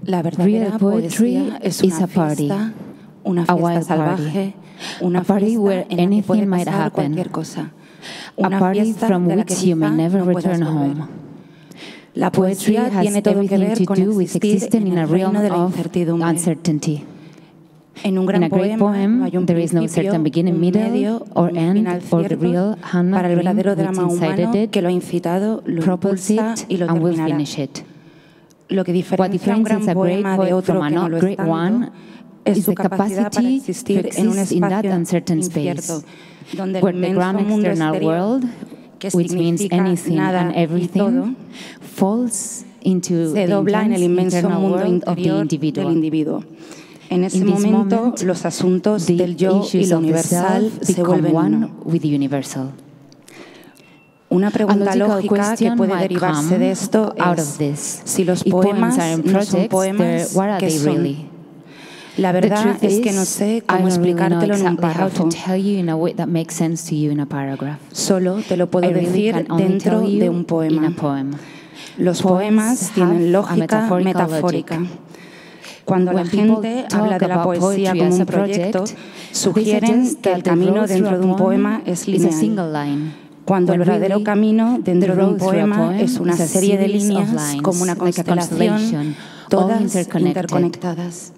La verdadera poesía es una fiesta, una fiesta salvaje, una party where fiesta en la que puede anything might pasar happen, cualquier cosa. a Una party fiesta from de la que which you may quizá never no puedas return volver. home. La Poetry poesía has tiene todo que everything ver to con do with existir existing en in a el realm reino de la of incertidumbre. uncertainty. En un In gran a great poema poem, no hay un there is no principio, certain beginning, un middle, medio, or un end, final or the cierto real Hannah para el Green, verdadero which drama incited humano it, que lo ha incitado, lo propels impulsa it, y lo and will terminará. finish it. Lo que What diferencia un differentiates gran a great poema de poet otro from a que no not lo es great tanto one es is su the capacidad para capacity to existir en un exist in that espacio uncertain incierto, space, donde el where the inmenso grand mundo external exterior, world, que which means significa anything nada and y todo, everything, falls into se the dobla en el intense inmenso internal mundo world of the interior del individual. individuo. En ese In this momento, moment, los asuntos the del yo y issues lo of the universal self se become vuelven one uno. with the universal. Una pregunta logical lógica que question puede might derivarse come de esto out es of this. si los If poemas poems are in no son projects, poemas, what are ¿qué they son? really? La The verdad truth es que no is, sé I cómo don't really know explicártelo en un exactly how to párrafo. tell you in a way that makes sense to you in a paragraph. Solo te lo puedo I really decir can only dentro tell you de un in poema. a poem. Los Poems poemas have tienen a lógica metaphorical metafórica. logic. Cuando la When people gente talk habla de la about poesía poetry como as un a project, proyecto, they sugieren suggest que el that the camino road dentro de through un a poem poema es is a single lineal. line. Cuando el When verdadero really, camino dentro the de un road through a poema poem es una is a serie de series of líneas lines, como una like a constelación, constellation, all todas interconnected. interconectadas.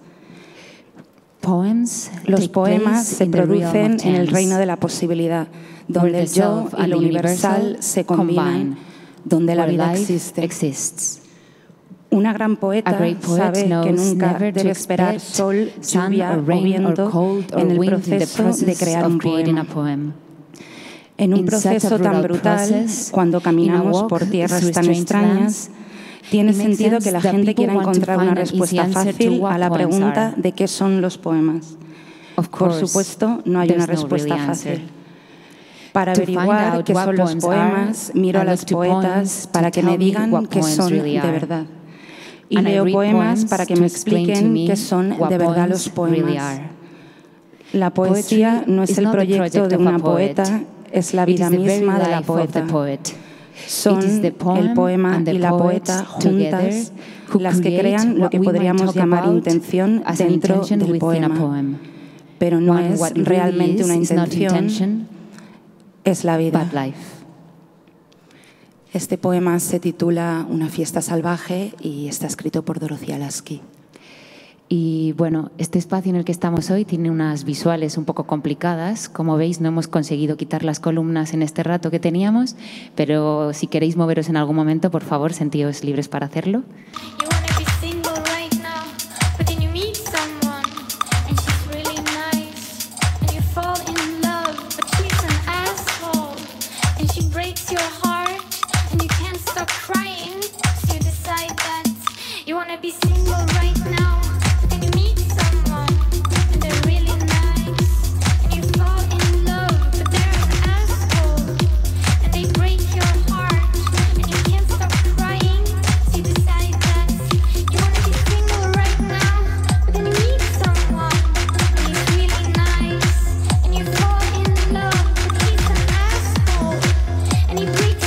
Poems Los take poemas place se in the realm producen of en el chance, reino de la posibilidad, where donde the el yo self y and lo the universal universal se combinan, combine, donde la where vida life existe. exists. Una gran poeta A great poet sabe que knows nunca never to debe esperar expect sol, sun lluvia or o rain or viento cold or en el wind in the proceso de process crear of un creating a poema. poem. En un In such a proceso tan brutal brutal, process, cuando in a caminamos walk por tierras through tan strange extrañas, lands, tiene it makes sentido que la sense that gente people quiera want to encontrar find una an easy respuesta answer to fácil what a la poems pregunta are. de qué son los poemas. Of Por course, supuesto, no hay una there's no respuesta really answer. fácil. Para To find averiguar out qué what son los poems are, poemas, miro a I las look to poetas poems para to que me tell me digan what qué poems son really de are. verdad. Y And I leo read poemas poems para que to me explain to expliquen me qué son what de verdad los poems really poemas. are. La poesía Poetry no es is el not the proyecto project de of una a poet. poeta, es la It vida is the very misma de la life of the poeta. poet. Son It is the poem el poema and the y la poet poeta together juntas who las que create crean lo what que we might podríamos talk llamar about intención as an dentro intention del within a poema. poem. Pero no When es what it realmente really una is not intención, intention, es la vida. but life. Este poema se titula Una fiesta salvaje y está escrito por Dorothy Lasky. Y bueno, este espacio en el que estamos hoy tiene unas visuales un poco complicadas. Como veis, no hemos conseguido quitar las columnas en este rato que teníamos, pero si queréis moveros en algún momento, por favor, sentíos libres para hacerlo.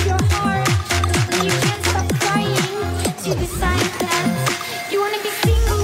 Decide that you wanna be single.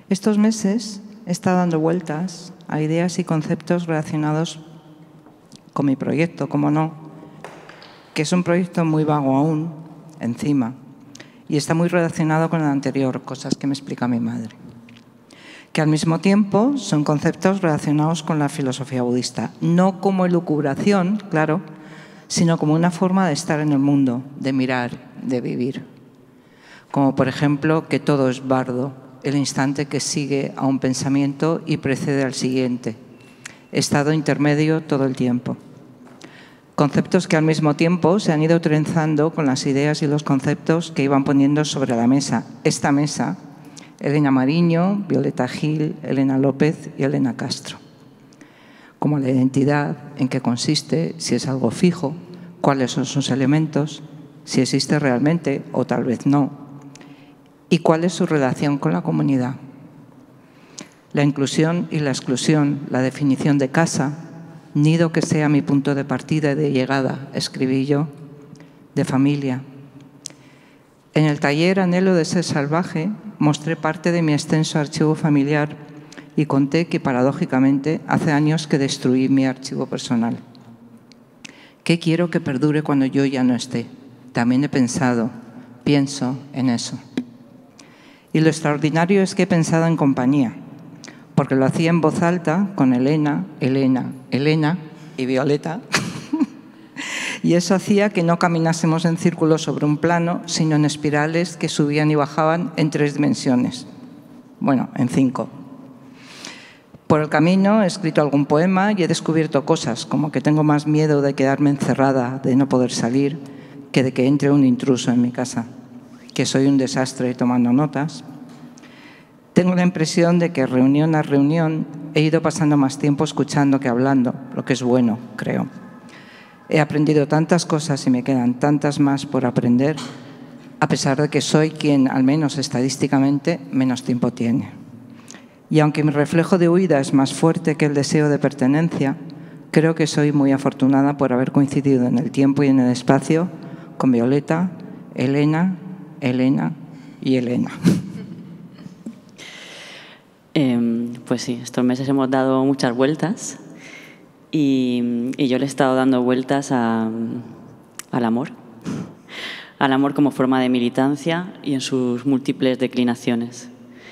Estos meses he estado dando vueltas a ideas y conceptos relacionados con mi proyecto, como no, que es un proyecto muy vago aún, encima, y está muy relacionado con el anterior, cosas que me explica mi madre, que al mismo tiempo son conceptos relacionados con la filosofía budista, no como elucubración, claro, sino como una forma de estar en el mundo, de mirar, de vivir. Como por ejemplo que todo es bardo, el instante que sigue a un pensamiento y precede al siguiente, estado intermedio todo el tiempo. Conceptos que al mismo tiempo se han ido trenzando con las ideas y los conceptos que iban poniendo sobre la mesa. Esta mesa, Elena Mariño, Violeta Gil, Elena López y Elena Castro. Como la identidad, en qué consiste, si es algo fijo, cuáles son sus elementos, si existe realmente o tal vez no, y cuál es su relación con la comunidad. La inclusión y la exclusión, la definición de casa, nido que sea mi punto de partida y de llegada, escribí yo, de familia. En el taller Anhelo de ser salvaje mostré parte de mi extenso archivo familiar y conté que, paradójicamente, hace años que destruí mi archivo personal. ¿Qué quiero que perdure cuando yo ya no esté? También he pensado, pienso en eso. Y lo extraordinario es que he pensado en compañía, porque lo hacía en voz alta con Elena y Violeta, y eso hacía que no caminásemos en círculos sobre un plano, sino en espirales que subían y bajaban en 3 dimensiones. Bueno, en 5. Por el camino he escrito algún poema y he descubierto cosas, como que tengo más miedo de quedarme encerrada, de no poder salir, que de que entre un intruso en mi casa, que soy un desastre tomando notas. Tengo la impresión de que reunión a reunión he ido pasando más tiempo escuchando que hablando, lo que es bueno, creo. He aprendido tantas cosas y me quedan tantas más por aprender, a pesar de que soy quien, al menos estadísticamente, menos tiempo tiene. Y aunque mi reflejo de huida es más fuerte que el deseo de pertenencia, creo que soy muy afortunada por haber coincidido en el tiempo y en el espacio con Violeta, Elena y Elena. Pues sí, estos meses hemos dado muchas vueltas y yo le he estado dando vueltas al amor como forma de militancia y en sus múltiples declinaciones.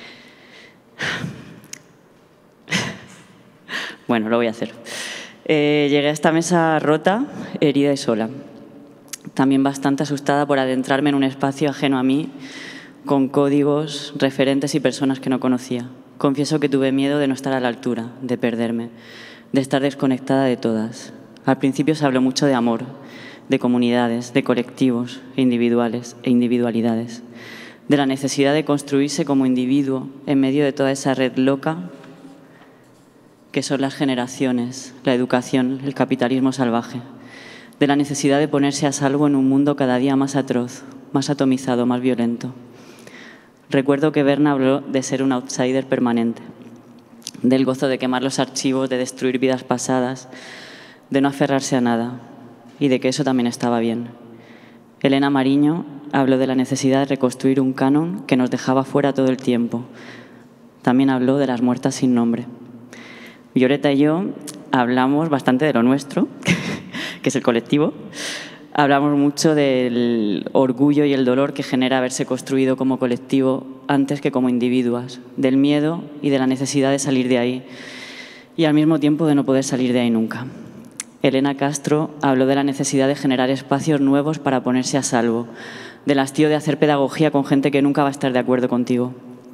Bueno, lo voy a hacer. Llegué a esta mesa rota, herida y sola. También bastante asustada por adentrarme en un espacio ajeno a mí, con códigos, referentes y personas que no conocía. Confieso que tuve miedo de no estar a la altura, de perderme, de estar desconectada de todas. Al principio se habló mucho de amor, de comunidades, de colectivos e individualidades, de la necesidad de construirse como individuo en medio de toda esa red loca que son las generaciones, la educación, el capitalismo salvaje, de la necesidad de ponerse a salvo en un mundo cada día más atroz, más atomizado, más violento. Recuerdo que Berna habló de ser un outsider permanente, del gozo de quemar los archivos, de destruir vidas pasadas, de no aferrarse a nada y de que eso también estaba bien. Elena Mariño habló de la necesidad de reconstruir un canon que nos dejaba fuera todo el tiempo. También habló de las muertas sin nombre. Violeta y yo hablamos bastante de lo nuestro, que es el colectivo. Hablamos mucho del orgullo y el dolor que genera haberse construido como colectivo antes que como individuos, del miedo y de la necesidad de salir de ahí y al mismo tiempo de no poder salir de ahí nunca. Elena Castro habló de la necesidad de generar espacios nuevos para ponerse a salvo, del hastío de hacer pedagogía con gente que nunca va a estar de acuerdo contigo.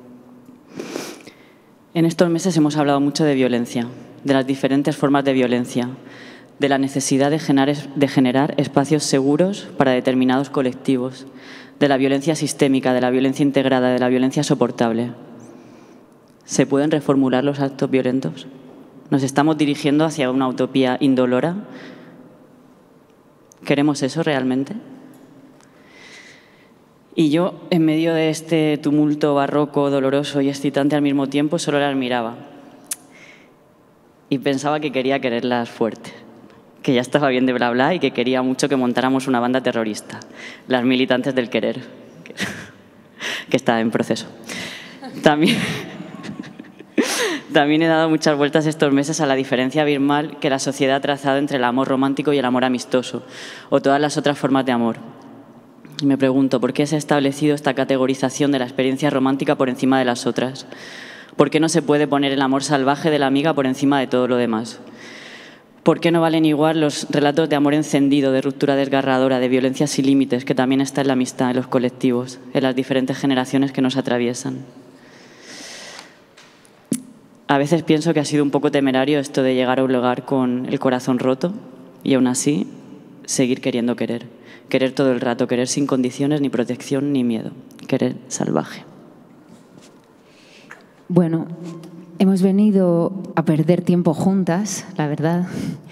En estos meses hemos hablado mucho de violencia, de las diferentes formas de violencia, de la necesidad de generar espacios seguros para determinados colectivos, de la violencia sistémica, de la violencia integrada, de la violencia soportable. ¿Se pueden reformular los actos violentos? ¿Nos estamos dirigiendo hacia una utopía indolora? ¿Queremos eso realmente? Y yo, en medio de este tumulto barroco, doloroso y excitante al mismo tiempo, solo las miraba. Y pensaba que quería quererlas fuerte, que ya estaba bien de bla bla y que quería mucho que montáramos una banda terrorista, las militantes del querer, que está en proceso. También, También he dado muchas vueltas estos meses a la diferencia abismal que la sociedad ha trazado entre el amor romántico y el amor amistoso, o todas las otras formas de amor. Y me pregunto, ¿por qué se ha establecido esta categorización de la experiencia romántica por encima de las otras? ¿Por qué no se puede poner el amor salvaje de la amiga por encima de todo lo demás? ¿Por qué no valen igual los relatos de amor encendido, de ruptura desgarradora, de violencia sin límites, que también está en la amistad, en los colectivos, en las diferentes generaciones que nos atraviesan? A veces pienso que ha sido un poco temerario esto de llegar a un lugar con el corazón roto y aún así seguir queriendo querer. Querer todo el rato, querer sin condiciones, ni protección, ni miedo. Querer salvaje. Bueno, hemos venido a perder tiempo juntas, la verdad,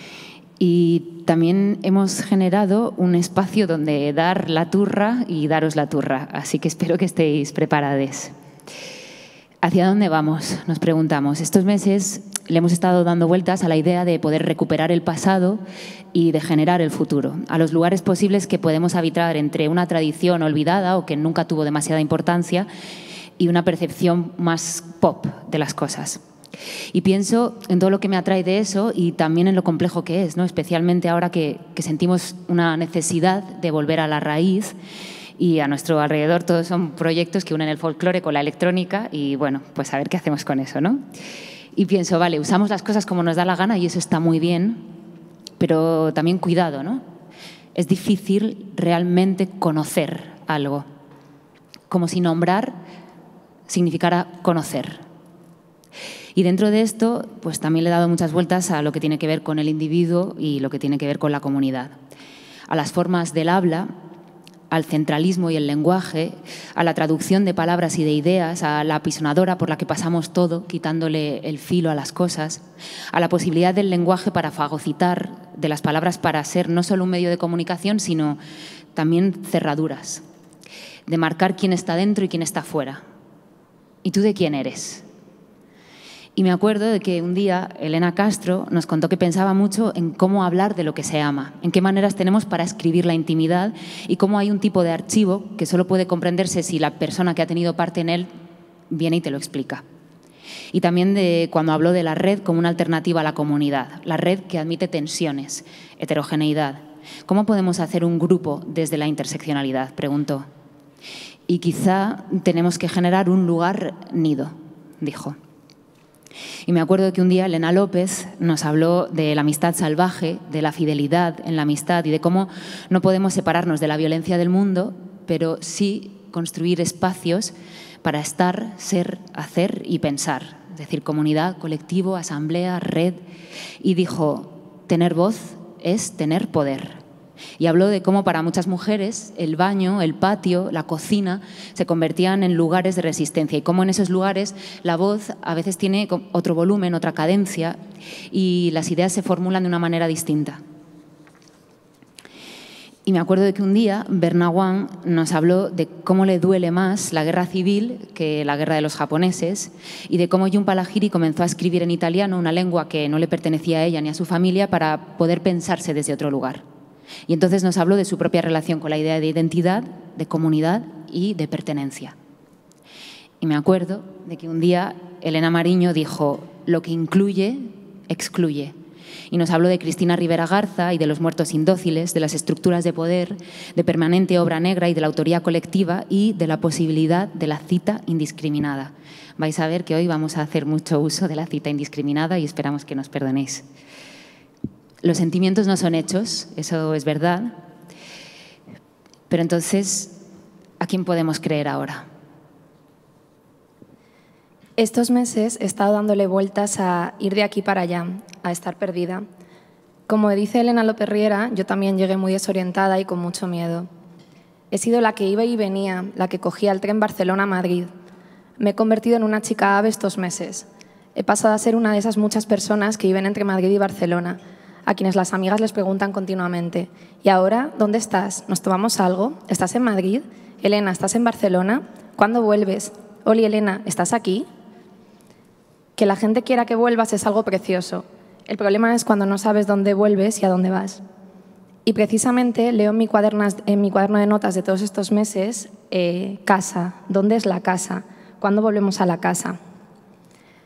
y también hemos generado un espacio donde dar la turra y daros la turra, así que espero que estéis preparados. ¿Hacia dónde vamos?, nos preguntamos. Estos meses le hemos estado dando vueltas a la idea de poder recuperar el pasado y de generar el futuro, a los lugares posibles que podemos habitar entre una tradición olvidada o que nunca tuvo demasiada importancia y una percepción más pop de las cosas. Y pienso en todo lo que me atrae de eso y también en lo complejo que es, ¿no? Especialmente ahora que sentimos una necesidad de volver a la raíz y a nuestro alrededor todos son proyectos que unen el folclore con la electrónica y, bueno, pues a ver qué hacemos con eso, ¿no? Y pienso, vale, usamos las cosas como nos da la gana y eso está muy bien, pero también cuidado, ¿no? Es difícil realmente conocer algo, como si nombrar significara conocer. Y dentro de esto, pues también le he dado muchas vueltas a lo que tiene que ver con el individuo y lo que tiene que ver con la comunidad, a las formas del habla, al centralismo y el lenguaje, a la traducción de palabras y de ideas, a la apisonadora por la que pasamos todo, quitándole el filo a las cosas, a la posibilidad del lenguaje para fagocitar, de las palabras para ser no solo un medio de comunicación, sino también cerraduras, de marcar quién está dentro y quién está fuera. ¿Y tú de quién eres? Y me acuerdo de que un día Elena Castro nos contó que pensaba mucho en cómo hablar de lo que se ama, en qué maneras tenemos para escribir la intimidad y cómo hay un tipo de archivo que solo puede comprenderse si la persona que ha tenido parte en él viene y te lo explica. Y también de cuando habló de la red como una alternativa a la comunidad, la red que admite tensiones, heterogeneidad. ¿Cómo podemos hacer un grupo desde la interseccionalidad?, preguntó. Y quizá tenemos que generar un lugar nido, dijo. Y me acuerdo de que un día Elena López nos habló de la amistad salvaje, de la fidelidad en la amistad y de cómo no podemos separarnos de la violencia del mundo, pero sí construir espacios para estar, ser, hacer y pensar. Es decir, comunidad, colectivo, asamblea, red. Y dijo, tener voz es tener poder. Y habló de cómo para muchas mujeres el baño, el patio, la cocina se convertían en lugares de resistencia y cómo en esos lugares la voz a veces tiene otro volumen, otra cadencia y las ideas se formulan de una manera distinta. Y me acuerdo de que un día Berna Wang nos habló de cómo le duele más la guerra civil que la guerra de los japoneses y de cómo Jhumpa Lahiri comenzó a escribir en italiano, una lengua que no le pertenecía a ella ni a su familia, para poder pensarse desde otro lugar. Y entonces nos habló de su propia relación con la idea de identidad, de comunidad y de pertenencia. Y me acuerdo de que un día Elena Mariño dijo, lo que incluye, excluye. Y nos habló de Cristina Rivera Garza y de los muertos indóciles, de las estructuras de poder, de permanente obra negra y de la autoría colectiva y de la posibilidad de la cita indiscriminada. Vais a ver que hoy vamos a hacer mucho uso de la cita indiscriminada y esperamos que nos perdonéis. Los sentimientos no son hechos, eso es verdad, pero entonces, ¿a quién podemos creer ahora? Estos meses he estado dándole vueltas a ir de aquí para allá, a estar perdida. Como dice Elena López Riera, yo también llegué muy desorientada y con mucho miedo. He sido la que iba y venía, la que cogía el tren Barcelona-Madrid. Me he convertido en una chica ave estos meses. He pasado a ser una de esas muchas personas que viven entre Madrid y Barcelona, a quienes las amigas les preguntan continuamente, ¿y ahora dónde estás? ¿Nos tomamos algo? ¿Estás en Madrid? Elena, ¿estás en Barcelona? ¿Cuándo vuelves? Oli, Elena, ¿estás aquí? Que la gente quiera que vuelvas es algo precioso. El problema es cuando no sabes dónde vuelves y a dónde vas. Y precisamente leo en mi cuaderno de notas de todos estos meses, casa, ¿dónde es la casa? ¿Cuándo volvemos a la casa?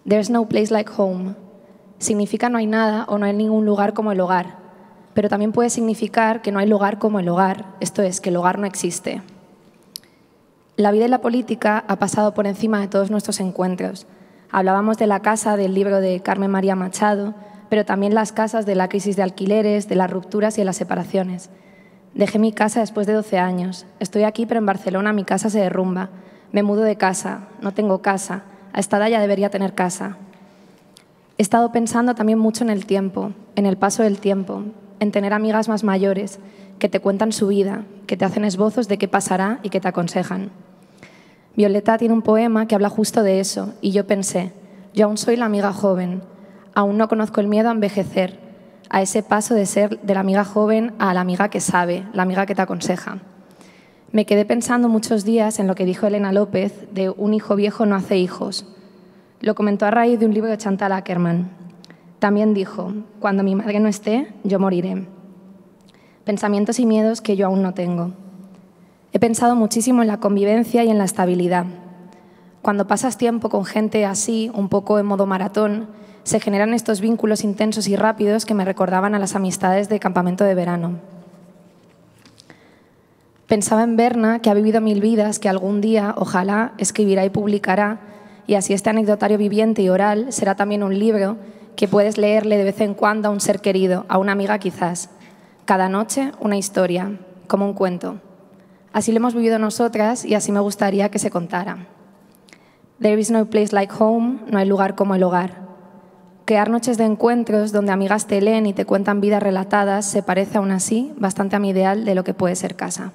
There's no place like home. Significa no hay nada o no hay ningún lugar como el hogar, pero también puede significar que no hay lugar como el hogar, esto es, que el hogar no existe. La vida y la política ha pasado por encima de todos nuestros encuentros. Hablábamos de la casa del libro de Carmen María Machado, pero también las casas de la crisis de alquileres, de las rupturas y de las separaciones. Dejé mi casa después de 12 años. Estoy aquí, pero en Barcelona mi casa se derrumba. Me mudo de casa, no tengo casa. A esta edad ya debería tener casa. He estado pensando también mucho en el tiempo, en el paso del tiempo, en tener amigas más mayores que te cuentan su vida, que te hacen esbozos de qué pasará y que te aconsejan. Violeta tiene un poema que habla justo de eso y yo pensé, yo aún soy la amiga joven, aún no conozco el miedo a envejecer, a ese paso de ser de la amiga joven a la amiga que sabe, la amiga que te aconseja. Me quedé pensando muchos días en lo que dijo Elena López de un hijo viejo no hace hijos. Lo comentó a raíz de un libro de Chantal Akerman. También dijo, cuando mi madre no esté, yo moriré. Pensamientos y miedos que yo aún no tengo. He pensado muchísimo en la convivencia y en la estabilidad. Cuando pasas tiempo con gente así, un poco en modo maratón, se generan estos vínculos intensos y rápidos que me recordaban a las amistades de campamento de verano. Pensaba en Berna, que ha vivido 1000 vidas, que algún día, ojalá, escribirá y publicará, y así este anecdotario viviente y oral será también un libro que puedes leerle de vez en cuando a un ser querido, a una amiga quizás. Cada noche una historia, como un cuento. Así lo hemos vivido nosotras y así me gustaría que se contara. There is no place like home, no hay lugar como el hogar. Crear noches de encuentros donde amigas te leen y te cuentan vidas relatadas se parece aún así bastante a mi ideal de lo que puede ser casa.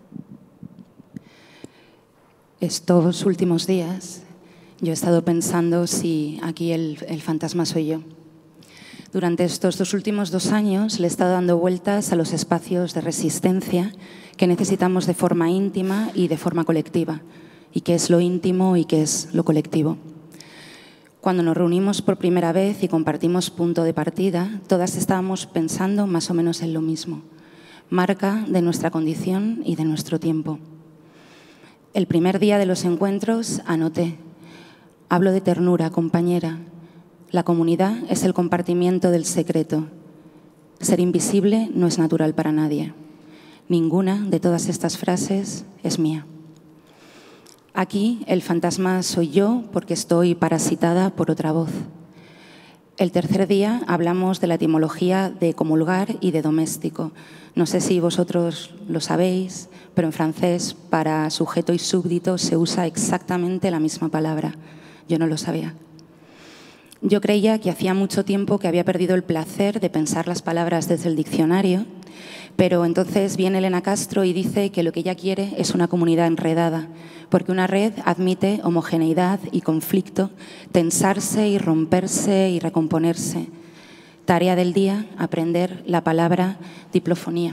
Estos últimos días yo he estado pensando si aquí el fantasma soy yo. Durante estos 2 últimos 2 años le he estado dando vueltas a los espacios de resistencia que necesitamos de forma íntima y de forma colectiva, y qué es lo íntimo y qué es lo colectivo. Cuando nos reunimos por primera vez y compartimos punto de partida, todas estábamos pensando más o menos en lo mismo, marca de nuestra condición y de nuestro tiempo. El primer día de los encuentros anoté, hablo de ternura, compañera. La comunidad es el compartimiento del secreto. Ser invisible no es natural para nadie. Ninguna de todas estas frases es mía. Aquí el fantasma soy yo porque estoy parasitada por otra voz. El tercer día hablamos de la etimología de comulgar y de doméstico. No sé si vosotros lo sabéis, pero en francés para sujeto y súbdito se usa exactamente la misma palabra. Yo no lo sabía. Yo creía que hacía mucho tiempo que había perdido el placer de pensar las palabras desde el diccionario, pero entonces viene Elena Castro y dice que lo que ella quiere es una comunidad enredada, porque una red admite homogeneidad y conflicto, tensarse y romperse y recomponerse. Tarea del día, aprender la palabra diplofonía.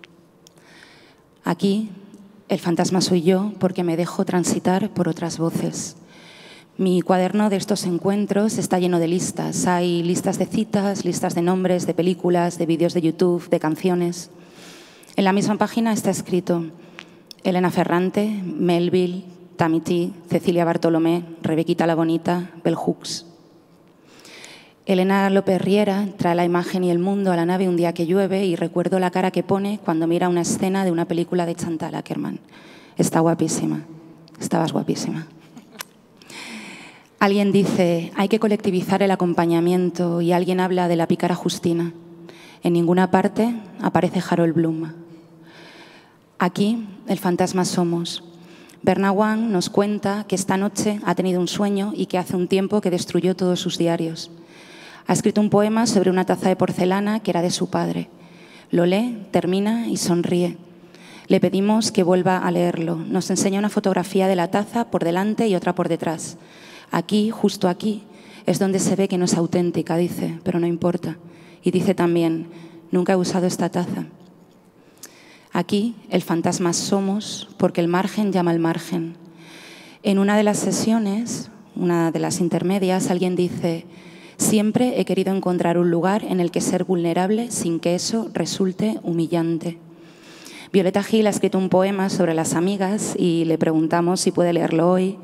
Aquí el fantasma soy yo porque me dejo transitar por otras voces. Mi cuaderno de estos encuentros está lleno de listas. Hay listas de citas, listas de nombres, de películas, de vídeos de YouTube, de canciones. En la misma página está escrito Elena Ferrante, Melville, Tamiti, Cecilia Bartolomé, Rebequita la Bonita, Bell Hooks. Elena López Riera trae la imagen y el mundo a la nave un día que llueve y recuerdo la cara que pone cuando mira una escena de una película de Chantal Akerman. Está guapísima. Estabas guapísima. Alguien dice, hay que colectivizar el acompañamiento y alguien habla de la pícara Justina. En ninguna parte aparece Harold Bloom. Aquí el fantasma somos. Berna Wang nos cuenta que esta noche ha tenido un sueño y que hace un tiempo que destruyó todos sus diarios. Ha escrito un poema sobre una taza de porcelana que era de su padre. Lo lee, termina y sonríe. Le pedimos que vuelva a leerlo. Nos enseña una fotografía de la taza por delante y otra por detrás. Aquí, justo aquí, es donde se ve que no es auténtica, dice, pero no importa. Y dice también, nunca he usado esta taza. Aquí, el fantasma somos porque el margen llama al margen. En una de las sesiones, una de las intermedias, alguien dice, siempre he querido encontrar un lugar en el que ser vulnerable sin que eso resulte humillante. Violeta Gil ha escrito un poema sobre las amigas y le preguntamos si puede leerlo hoy.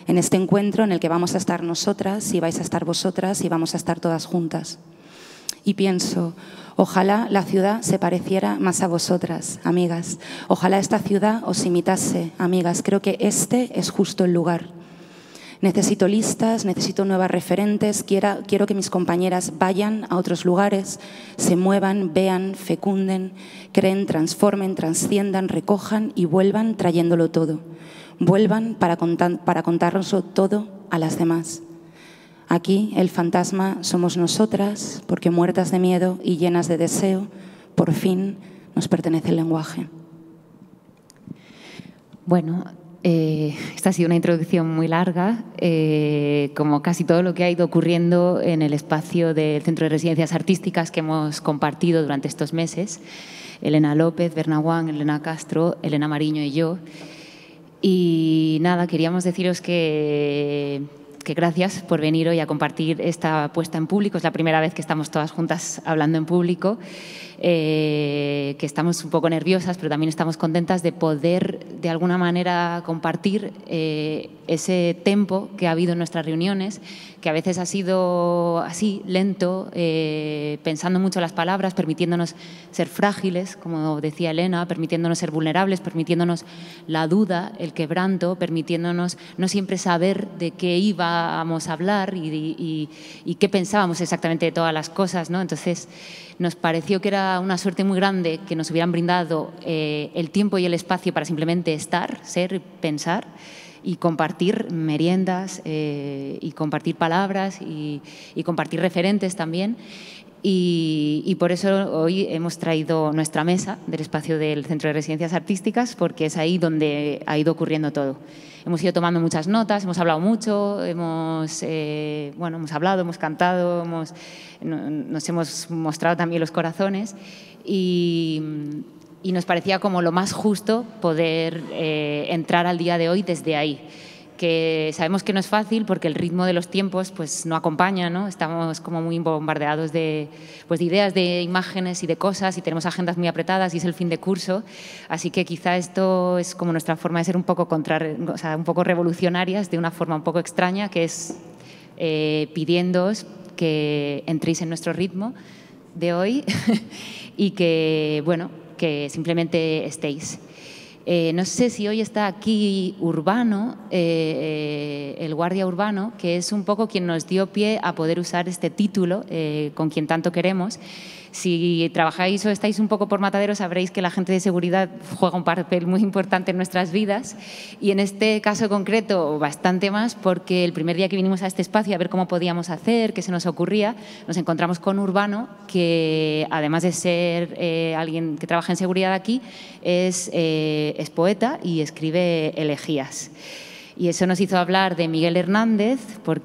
en este encuentro en el que vamos a estar nosotras y vais a estar vosotras y vamos a estar todas juntas. Y pienso, ojalá la ciudad se pareciera más a vosotras, amigas. Ojalá esta ciudad os imitase, amigas. Creo que este es justo el lugar. Necesito listas, necesito nuevas referentes, quiero que mis compañeras vayan a otros lugares, se muevan, vean, fecunden, creen, transformen, trasciendan, recojan y vuelvan trayéndolo todo. Vuelvan para contárnoslo todo a las demás. Aquí el fantasma somos nosotras, porque muertas de miedo y llenas de deseo, por fin nos pertenece el lenguaje. Bueno, esta ha sido una introducción muy larga, como casi todo lo que ha ido ocurriendo en el espacio del Centro de Residencias Artísticas que hemos compartido durante estos meses. Elena López, Berna Wang, Elena Castro, Elena Mariño y yo. Y nada, queríamos deciros que gracias por venir hoy a compartir esta puesta en público. Es la primera vez que estamos todas juntas hablando en público, que estamos un poco nerviosas, pero también estamos contentas de poder, de alguna manera, compartir ese tempo que ha habido en nuestras reuniones, que a veces ha sido así, lento, pensando mucho las palabras, permitiéndonos ser frágiles, como decía Elena, permitiéndonos ser vulnerables, permitiéndonos la duda, el quebranto, permitiéndonos no siempre saber de qué íbamos a hablar y qué pensábamos exactamente de todas las cosas, ¿no? Entonces, nos pareció que era una suerte muy grande que nos hubieran brindado el tiempo y el espacio para simplemente estar, ser, pensar y compartir meriendas y compartir palabras y compartir referentes también. Y por eso hoy hemos traído nuestra mesa del espacio del Centro de Residencias Artísticas, porque es ahí donde ha ido ocurriendo todo. Hemos ido tomando muchas notas, hemos hablado mucho, hemos hablado, hemos cantado, nos hemos mostrado también los corazones y nos parecía como lo más justo poder entrar al día de hoy desde ahí. Que sabemos que no es fácil porque el ritmo de los tiempos pues, no acompaña, ¿no? Estamos como muy bombardeados de ideas, de imágenes y de cosas y tenemos agendas muy apretadas y es el fin de curso. Así que quizá esto es como nuestra forma de ser un poco un poco revolucionarias, de una forma un poco extraña, que es pidiéndoos que entréis en nuestro ritmo de hoy y que simplemente estéis. No sé si hoy está aquí Urbano, el guardia urbano, que es un poco quien nos dio pie a poder usar este título con quien tanto queremos. Si trabajáis o estáis un poco por Matadero, sabréis que la gente de seguridad juega un papel muy importante en nuestras vidas y en este caso concreto bastante más, porque el primer día que vinimos a este espacio a ver cómo podíamos hacer, qué se nos ocurría, nos encontramos con Urbano, que además de ser alguien que trabaja en seguridad aquí, es poeta y escribe elegías. Y eso nos hizo hablar de Miguel Hernández,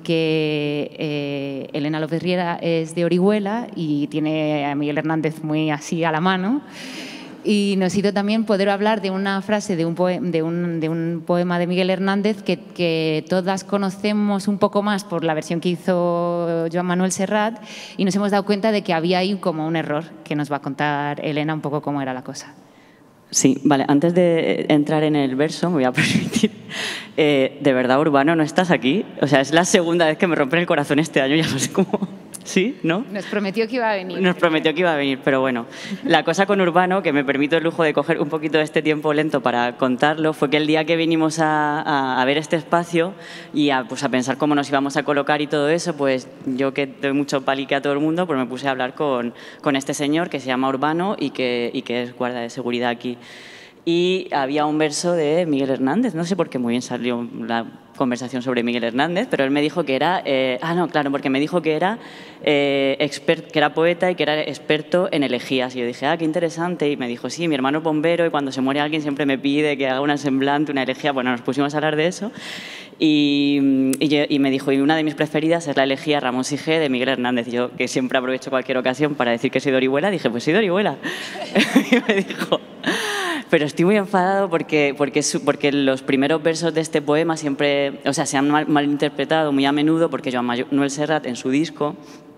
porque Elena López Riera es de Orihuela y tiene a Miguel Hernández muy así a la mano. Y nos hizo también poder hablar de una frase de un poema de Miguel Hernández que todas conocemos un poco más por la versión que hizo Joan Manuel Serrat, y nos hemos dado cuenta de que había ahí como un error, que nos va a contar Elena un poco cómo era la cosa. Sí, vale. Antes de entrar en el verso, me voy a permitir. ¿De verdad, Urbano, no estás aquí? O sea, es la segunda vez que me rompen el corazón este año, ya no sé cómo. ¿Sí? ¿No? Nos prometió que iba a venir. Nos prometió que iba a venir, pero bueno. La cosa con Urbano, que me permito el lujo de coger un poquito de este tiempo lento para contarlo, fue que el día que vinimos a ver este espacio y a pensar cómo nos íbamos a colocar y todo eso, pues yo que doy mucho palique a todo el mundo, pues me puse a hablar con este señor que se llama Urbano y que es guarda de seguridad aquí. Y había un verso de Miguel Hernández, no sé por qué muy bien salió la conversación sobre Miguel Hernández, pero él me dijo que era, porque me dijo que era que era poeta y que era experto en elegías. Y yo dije, qué interesante. Y me dijo, sí, mi hermano es bombero y cuando se muere alguien siempre me pide que haga una semblante, una elegía. Bueno, nos pusimos a hablar de eso y me dijo, y una de mis preferidas es la elegía Ramón Sige de Miguel Hernández. Y yo, que siempre aprovecho cualquier ocasión para decir que soy de Orihuela, dije, pues soy de Orihuela. Y me dijo... Pero estoy muy enfadado porque los primeros versos de este poema siempre, se han malinterpretado muy a menudo, porque Joan Manuel Serrat en su disco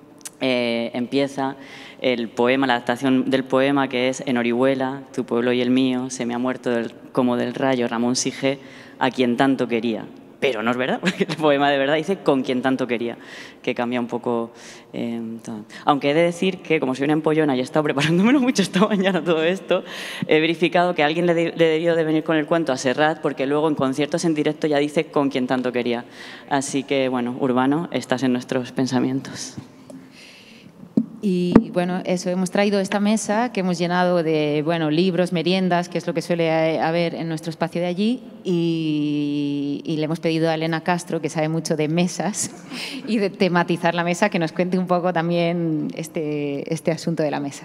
empieza el poema, la adaptación del poema, que es: en Orihuela, tu pueblo y el mío, se me ha muerto como del rayo Ramón Sige, a quien tanto quería. pero no es verdad, porque el poema de verdad dice con quien tanto quería, que cambia un poco todo. Aunque he de decir que, como soy una empollona y he estado preparándomelo mucho esta mañana todo esto, he verificado que alguien le debió de venir con el cuento a Serrat, porque luego en conciertos en directo ya dice con quien tanto quería. Así que, bueno, Urbano, estás en nuestros pensamientos. Y bueno, eso, hemos traído esta mesa que hemos llenado de libros, meriendas, que es lo que suele haber en nuestro espacio de allí, y le hemos pedido a Elena Castro, que sabe mucho de mesas y de tematizar la mesa, que nos cuente un poco también este asunto de la mesa.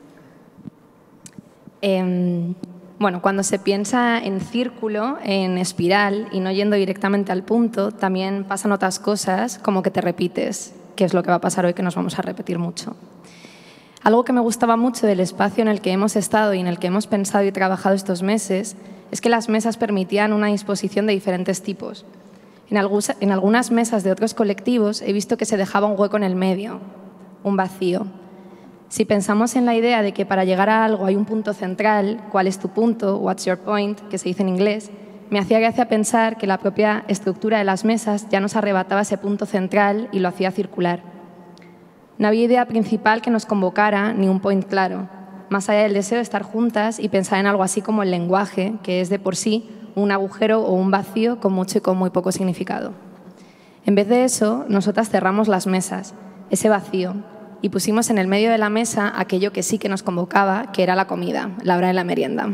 Bueno, cuando se piensa en círculo, en espiral y no yendo directamente al punto, también pasan otras cosas como que te repites, que es lo que va a pasar hoy, que nos vamos a repetir mucho. Algo que me gustaba mucho del espacio en el que hemos estado y en el que hemos pensado y trabajado estos meses es que las mesas permitían una disposición de diferentes tipos. En algunas mesas de otros colectivos he visto que se dejaba un hueco en el medio, un vacío. Si pensamos en la idea de que para llegar a algo hay un punto central, ¿cuál es tu punto? What's your point? Que se dice en inglés, me hacía gracia pensar que la propia estructura de las mesas ya nos arrebataba ese punto central y lo hacía circular. No había idea principal que nos convocara ni un point claro, más allá del deseo de estar juntas y pensar en algo así como el lenguaje, que es de por sí un agujero o un vacío con mucho y con muy poco significado. En vez de eso, nosotras cerramos las mesas, ese vacío, y pusimos en el medio de la mesa aquello que sí que nos convocaba, que era la comida, la hora de la merienda.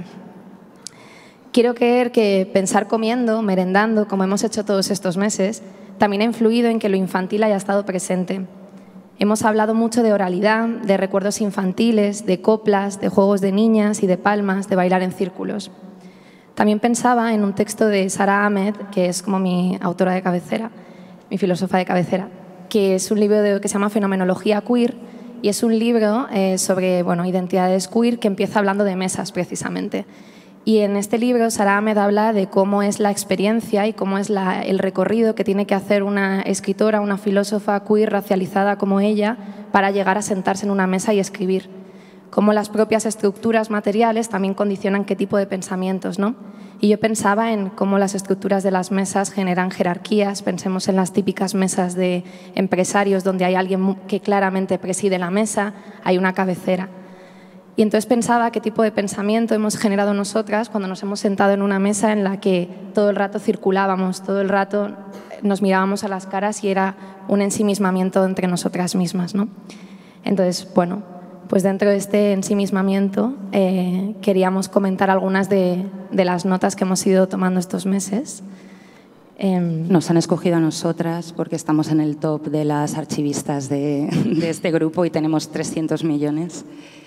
Quiero creer que pensar comiendo, merendando, como hemos hecho todos estos meses, también ha influido en que lo infantil haya estado presente. Hemos hablado mucho de oralidad, de recuerdos infantiles, de coplas, de juegos de niñas y de palmas, de bailar en círculos. También pensaba en un texto de Sara Ahmed, que es como mi autora de cabecera, mi filósofa de cabecera, que es un libro que se llama Fenomenología Queer, y es un libro sobre identidades queer que empieza hablando de mesas, precisamente. Y en este libro Sara Ahmed habla de cómo es la experiencia y cómo es el recorrido que tiene que hacer una escritora, una filósofa queer racializada como ella para llegar a sentarse en una mesa y escribir. Cómo las propias estructuras materiales también condicionan qué tipo de pensamientos, ¿no? Y yo pensaba en cómo las estructuras de las mesas generan jerarquías. Pensemos en las típicas mesas de empresarios donde hay alguien que claramente preside la mesa, hay una cabecera. Y entonces pensaba qué tipo de pensamiento hemos generado nosotras cuando nos hemos sentado en una mesa en la que todo el rato circulábamos, todo el rato nos mirábamos a las caras y era un ensimismamiento entre nosotras mismas, ¿no? Entonces, pues dentro de este ensimismamiento queríamos comentar algunas de las notas que hemos ido tomando estos meses. Nos han escogido a nosotras porque estamos en el top de las archivistas de este grupo y tenemos 300 millones.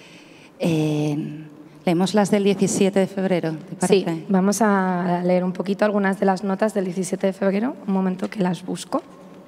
Leemos las del 17 de febrero, ¿te parece? Sí, vamos a leer un poquito algunas de las notas del 17 de febrero. Un momento que las busco.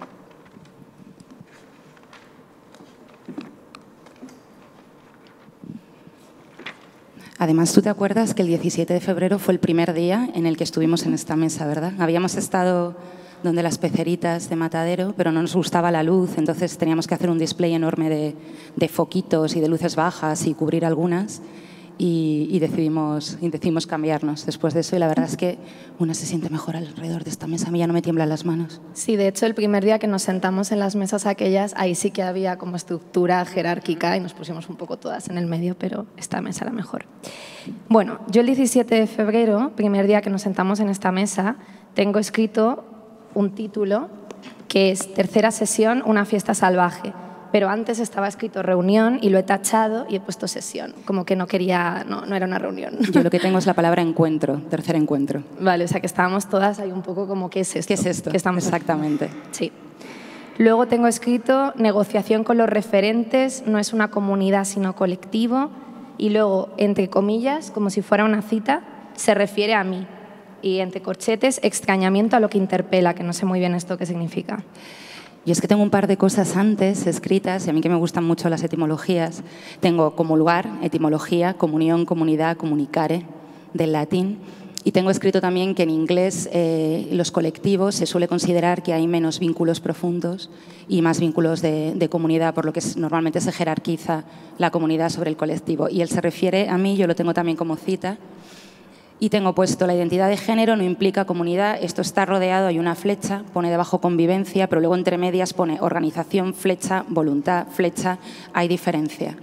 Además, tú te acuerdas que el 17 de febrero fue el primer día en el que estuvimos en esta mesa, ¿verdad? Habíamos estado donde las peceritas de Matadero, pero no nos gustaba la luz, entonces teníamos que hacer un display enorme de foquitos y de luces bajas y cubrir algunas y decidimos cambiarnos después de eso y la verdad es que una se siente mejor alrededor de esta mesa. A mí ya no me tiemblan las manos. Sí, de hecho el primer día que nos sentamos en las mesas aquellas, ahí sí que había como estructura jerárquica y nos pusimos un poco todas en el medio, pero esta mesa era mejor. Bueno, yo el 17 de febrero, primer día que nos sentamos en esta mesa, tengo escrito un título que es Tercera sesión, una fiesta salvaje. Pero antes estaba escrito reunión y lo he tachado y he puesto sesión. Como que no era una reunión. Yo lo que tengo es la palabra encuentro, tercer encuentro. Vale, o sea que estábamos todas ahí un poco como ¿qué es esto? ¿Qué es esto? ¿Qué estamos Exactamente. haciendo? Sí. Luego tengo escrito negociación con los referentes, no es una comunidad sino colectivo. Y luego, entre comillas, como si fuera una cita, se refiere a mí. Y entre corchetes, extrañamiento a lo que interpela, que no sé muy bien esto qué significa. Yo es que tengo un par de cosas antes escritas, y a mí que me gustan mucho las etimologías. Tengo como lugar, etimología, comunión, comunidad, comunicare, del latín. Y tengo escrito también que en inglés los colectivos se suele considerar que hay menos vínculos profundos y más vínculos de comunidad, por lo que normalmente se jerarquiza la comunidad sobre el colectivo. Y él se refiere a mí, yo lo tengo también como cita. Y tengo puesto la identidad de género no implica comunidad, esto está rodeado, hay una flecha, pone debajo convivencia, pero luego entre medias pone organización, flecha, voluntad, flecha, hay diferencia.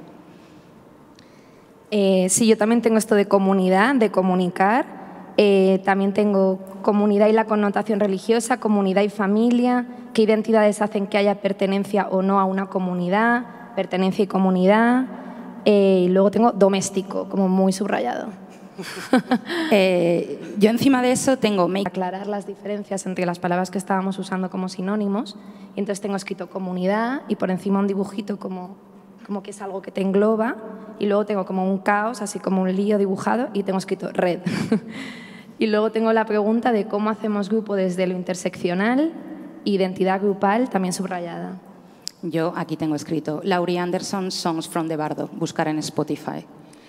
Sí, yo también tengo esto de comunidad, de comunicar. También tengo comunidad y la connotación religiosa, comunidad y familia, qué identidades hacen que haya pertenencia o no a una comunidad, pertenencia y comunidad. Y luego tengo doméstico, como muy subrayado. Yo encima de eso tengo aclarar las diferencias entre las palabras que estábamos usando como sinónimos, y entonces tengo escrito comunidad y por encima un dibujito como que es algo que te engloba, y luego tengo como un caos, así como un lío dibujado, y tengo escrito red. Y luego tengo la pregunta de cómo hacemos grupo desde lo interseccional, identidad grupal también subrayada. Yo aquí tengo escrito Laurie Anderson, Songs from the Bardo, buscar en Spotify.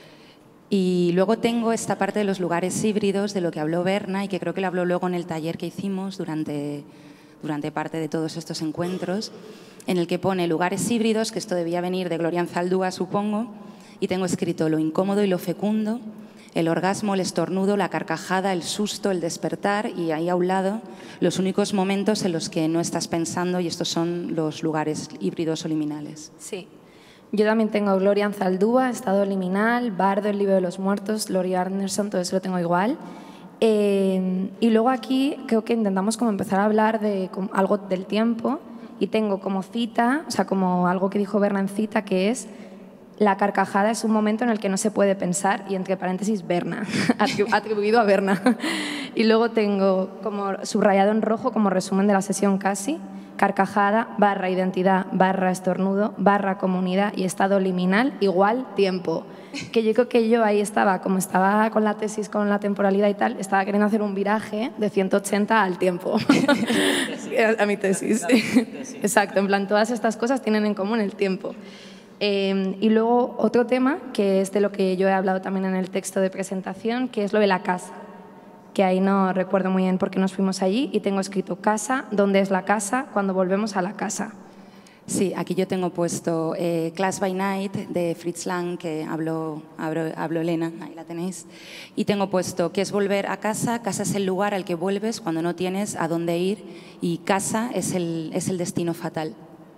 Y luego tengo esta parte de los lugares híbridos, de lo que habló Berna y que creo que lo habló luego en el taller que hicimos durante parte de todos estos encuentros, en el que pone lugares híbridos, que esto debía venir de Gloria Anzaldúa, supongo, y tengo escrito lo incómodo y lo fecundo, el orgasmo, el estornudo, la carcajada, el susto, el despertar, y ahí a un lado los únicos momentos en los que no estás pensando, y estos son los lugares híbridos o liminales. Sí. Yo también tengo Gloria Anzaldúa, Estado Liminal, Bardo, El libro de los muertos, Laurie Anderson, todo eso lo tengo igual. Y luego aquí creo que intentamos como empezar a hablar de algo del tiempo, y tengo como cita, o sea, como algo que dijo Berna en cita, que es la carcajada es un momento en el que no se puede pensar, y entre paréntesis Berna, atribuido a Berna. Y luego tengo como subrayado en rojo como resumen de la sesión casi, carcajada, barra identidad, barra estornudo, barra comunidad y estado liminal igual tiempo. Que yo creo que yo ahí estaba, como estaba con la tesis, con la temporalidad y tal, estaba queriendo hacer un viraje de 180 al tiempo. A mi tesis. Exacto, en plan, todas estas cosas tienen en común el tiempo. Y luego otro tema, que es de lo que yo he hablado también en el texto de presentación, que es lo de la casa, que ahí no recuerdo muy bien por qué nos fuimos allí, y tengo escrito casa, ¿dónde es la casa? Cuando volvemos a la casa. Sí, aquí yo tengo puesto Class by Night de Fritz Lang, que habló Elena, ahí la tenéis, y tengo puesto que es volver a casa, casa es el lugar al que vuelves cuando no tienes a dónde ir, y casa es el destino fatal.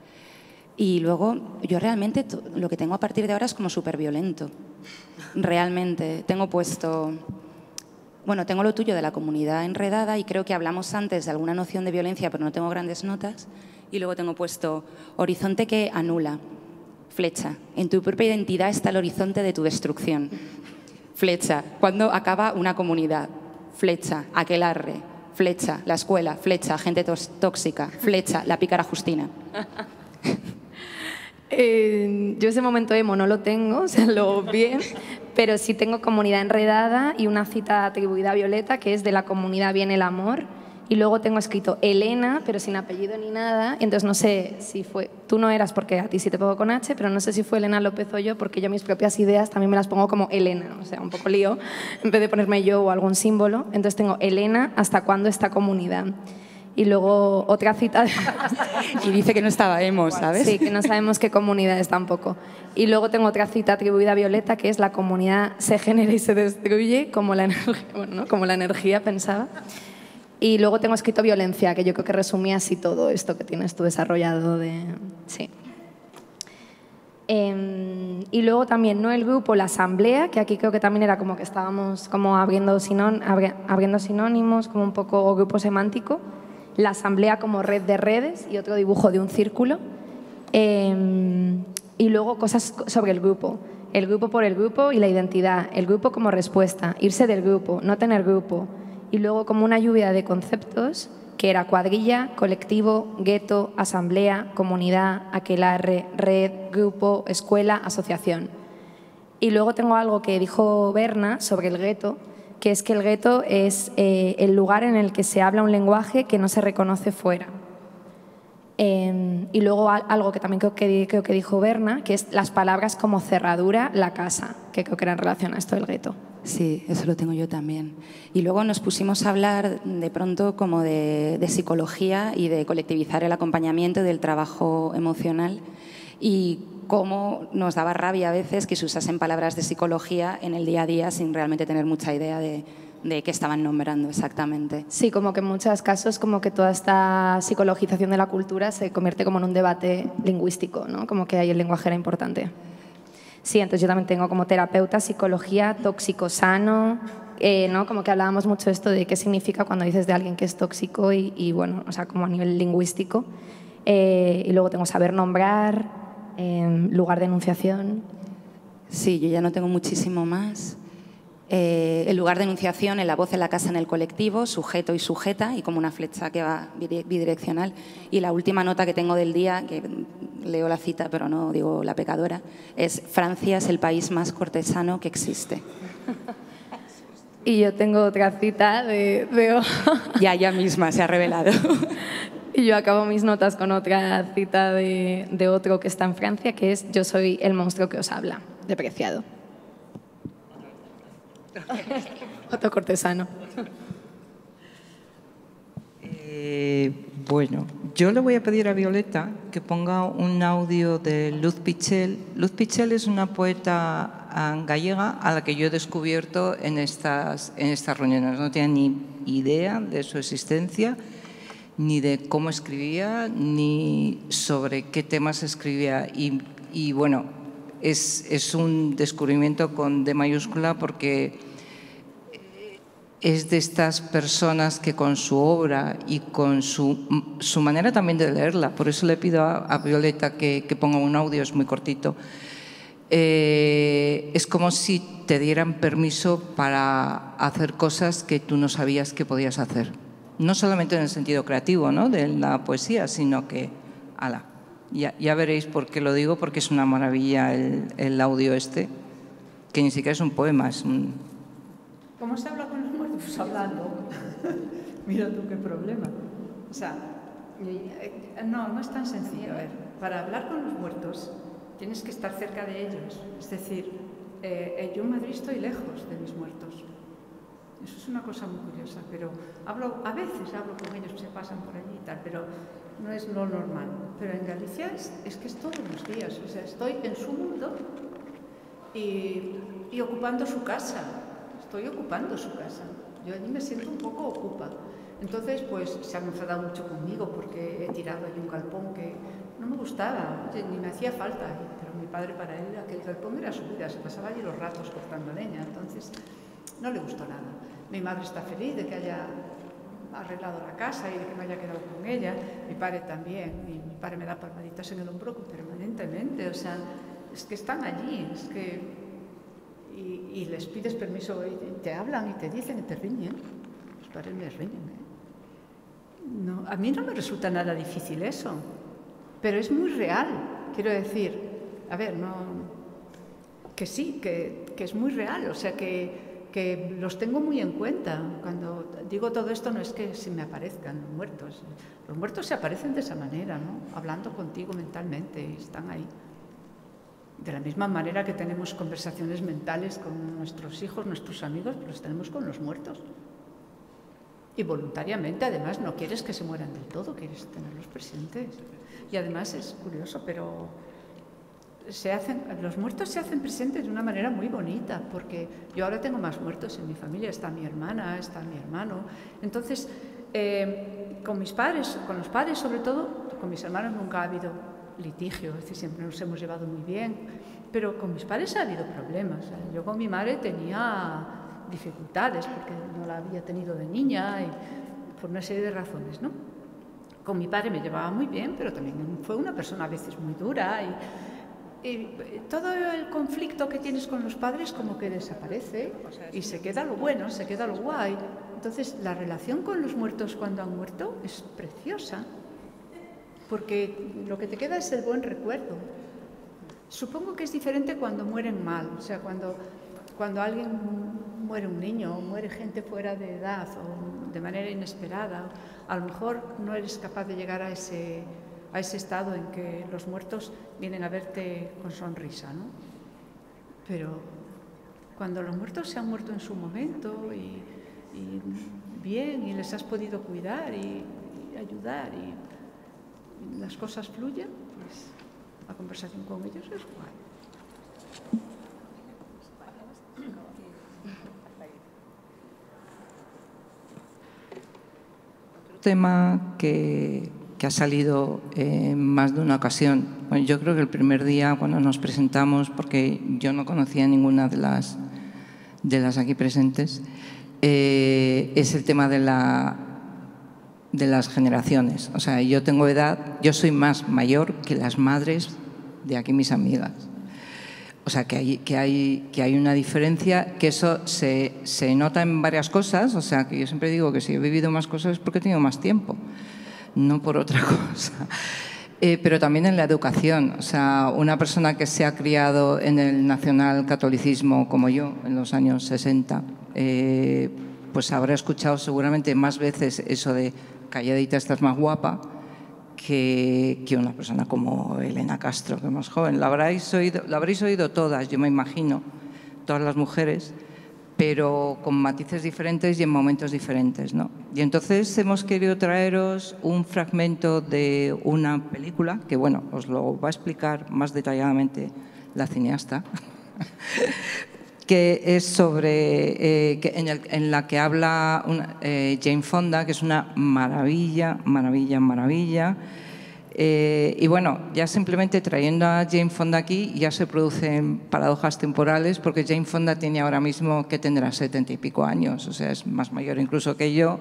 Y luego yo realmente lo que tengo a partir de ahora es como súper violento, realmente. Tengo puesto... Bueno, tengo lo tuyo de la comunidad enredada, y creo que hablamos antes de alguna noción de violencia, pero no tengo grandes notas. Y luego tengo puesto horizonte que anula, flecha. En tu propia identidad está el horizonte de tu destrucción. Flecha, cuando acaba una comunidad. Flecha, aquelarre. Flecha, la escuela. Flecha, gente tóxica. Flecha, la pícara Justina. Yo ese momento emo no lo tengo, o sea, lo bien, pero sí tengo comunidad enredada y una cita atribuida a Violeta, que es de la comunidad viene el amor, y luego tengo escrito Elena, pero sin apellido ni nada, entonces no sé si fue, tú no eras porque a ti sí te pongo con H, pero no sé si fue Elena López o yo, porque yo mis propias ideas también me las pongo como Elena, o sea, un poco lío, en vez de ponerme yo o algún símbolo, entonces tengo Elena, ¿hasta cuándo esta comunidad? Y luego otra cita. Y dice que no estaba emo, ¿sabes? Sí, que no sabemos qué comunidad es tampoco. Y luego tengo otra cita atribuida a Violeta, que es la comunidad se genera y se destruye como la energía, bueno, ¿no? Como la energía, pensaba. Y luego tengo escrito violencia, que yo creo que resumía así todo esto que tienes tú desarrollado de... Sí. Y luego también, no el grupo, la asamblea, que aquí creo que también era como que estábamos como abriendo sinónimos, como un poco grupo semántico. La asamblea como red de redes y otro dibujo de un círculo. Y luego cosas sobre el grupo por el grupo y la identidad, el grupo como respuesta, irse del grupo, no tener grupo. Y luego como una lluvia de conceptos que era cuadrilla, colectivo, gueto, asamblea, comunidad, aquelarre, red, grupo, escuela, asociación. Y luego tengo algo que dijo Berna sobre el gueto, que es que el gueto es el lugar en el que se habla un lenguaje que no se reconoce fuera. Y luego algo que también creo que dijo Berna, que es las palabras como cerradura, la casa, que creo que era en relación a esto del gueto. Sí, eso lo tengo yo también. Y luego nos pusimos a hablar de pronto como de psicología y de colectivizar el acompañamiento y del trabajo emocional, y cómo nos daba rabia a veces que se usasen palabras de psicología en el día a día sin realmente tener mucha idea de de qué estaban nombrando exactamente. Sí, como que en muchos casos como que toda esta psicologización de la cultura se convierte como en un debate lingüístico, ¿no? Como que ahí el lenguaje era importante. Sí, entonces yo también tengo como terapeuta, psicología, tóxico sano, ¿no? Como que hablábamos mucho de esto de qué significa cuando dices de alguien que es tóxico y bueno, o sea, como a nivel lingüístico. Y luego tengo saber nombrar, lugar de enunciación. Sí, yo ya no tengo muchísimo más. El lugar de enunciación, en la voz, en la casa, en el colectivo, sujeto y sujeta, y como una flecha que va bidireccional. Y la última nota que tengo del día, que leo la cita pero no digo la pecadora, es: Francia es el país más cortesano que existe. Y yo tengo otra cita de Ya misma se ha revelado. Y yo acabo mis notas con otra cita de otro que está en Francia, que es: yo soy el monstruo que os habla, de Preciado. Otro cortesano. Bueno, yo le voy a pedir a Violeta que ponga un audio de Luz Pichel. Luz Pichel es una poeta gallega a la que yo he descubierto en estas reuniones. No tenía ni idea de su existencia, ni de cómo escribía, ni sobre qué temas escribía. Y bueno, es un descubrimiento con D mayúscula, porque es de estas personas que con su obra y con su manera también de leerla, por eso le pido a Violeta que ponga un audio, es muy cortito, es como si te dieran permiso para hacer cosas que tú no sabías que podías hacer. No solamente en el sentido creativo, ¿no?, de la poesía, sino que, ala, ya veréis por qué lo digo, porque es una maravilla el audio este, que ni siquiera es un poema, es un... ¿Cómo se habla con los muertos? Pues hablando. Mira tú qué problema. O sea, no es tan sencillo. A ver, para hablar con los muertos tienes que estar cerca de ellos. Es decir, yo en Madrid estoy lejos de mis muertos. Eso es una cosa muy curiosa, pero a veces hablo con ellos, se pasan por allí y tal, pero no es lo normal. Pero en Galicia es que es todos los días. O sea, estoy en su mundo y ocupando su casa. Estoy ocupando su casa. Yo allí me siento un poco ocupa. Entonces, pues se han enfadado mucho conmigo porque he tirado allí un galpón que no me gustaba, ni me hacía falta. Pero mi padre, para él, aquel galpón era su vida, se pasaba allí los ratos cortando leña. Entonces, no le gustó nada. Mi madre está feliz de que haya arreglado la casa y de que me haya quedado con ella. Mi padre también. Y mi padre me da palmaditas en el hombro permanentemente. O sea, es que están allí, es que... Y les pides permiso y te hablan y te dicen y te riñen. Los padres me riñen, No, a mí no me resulta nada difícil eso, pero es muy real. Quiero decir, a ver, que sí, que es muy real, o sea que los tengo muy en cuenta. Cuando digo todo esto no es que se me aparezcan los muertos se aparecen de esa manera, ¿no? Hablando contigo mentalmente, y están ahí. De la misma manera que tenemos conversaciones mentales con nuestros hijos, nuestros amigos, pues los tenemos con los muertos. Y voluntariamente, además, no quieres que se mueran del todo, quieres tenerlos presentes. Y además es curioso, pero los muertos se hacen presentes de una manera muy bonita, porque yo ahora tengo más muertos en mi familia, está mi hermana, está mi hermano. Entonces, con mis padres, con los padres sobre todo, con mis hermanos nunca ha habido litigio, es decir, siempre nos hemos llevado muy bien, pero con mis padres ha habido problemas. Yo con mi madre tenía dificultades porque no la había tenido de niña y por una serie de razones, ¿no? Con mi padre me llevaba muy bien, pero también fue una persona a veces muy dura y todo el conflicto que tienes con los padres como que desaparece y se queda lo bueno, se queda lo guay. Entonces, la relación con los muertos cuando han muerto es preciosa, porque lo que te queda es el buen recuerdo. Supongo que es diferente cuando mueren mal, o sea, cuando alguien muere, un niño, o muere gente fuera de edad o de manera inesperada, a lo mejor no eres capaz de llegar a ese estado en que los muertos vienen a verte con sonrisa, ¿no? Pero cuando los muertos se han muerto en su momento y bien, y les has podido cuidar y ayudar y las cosas fluyen, pues la conversación con ellos es guay. tema que ha salido en más de una ocasión. Bueno, yo creo que el primer día cuando nos presentamos, porque yo no conocía ninguna de las aquí presentes, es el tema de las generaciones. O sea, yo tengo edad, yo soy más mayor que las madres de aquí mis amigas. O sea, que hay una diferencia, que eso se nota en varias cosas. O sea, que yo siempre digo que si he vivido más cosas es porque he tenido más tiempo, no por otra cosa. Pero también en la educación. O sea, una persona que se ha criado en el nacionalcatolicismo como yo, en los años 60, pues habrá escuchado seguramente más veces eso de calladita estás más guapa, que una persona como Elena Castro, que es más joven. Lo habréis oído todas, yo me imagino, todas las mujeres, pero con matices diferentes y en momentos diferentes, ¿no? Y entonces hemos querido traeros un fragmento de una película que, bueno, os lo va a explicar más detalladamente la cineasta, que es sobre en la que habla Jane Fonda, que es una maravilla. Y bueno, ya simplemente trayendo a Jane Fonda aquí ya se producen paradojas temporales, porque Jane Fonda tiene ahora mismo, que tendrá 70 y pico años, o sea, es más mayor incluso que yo.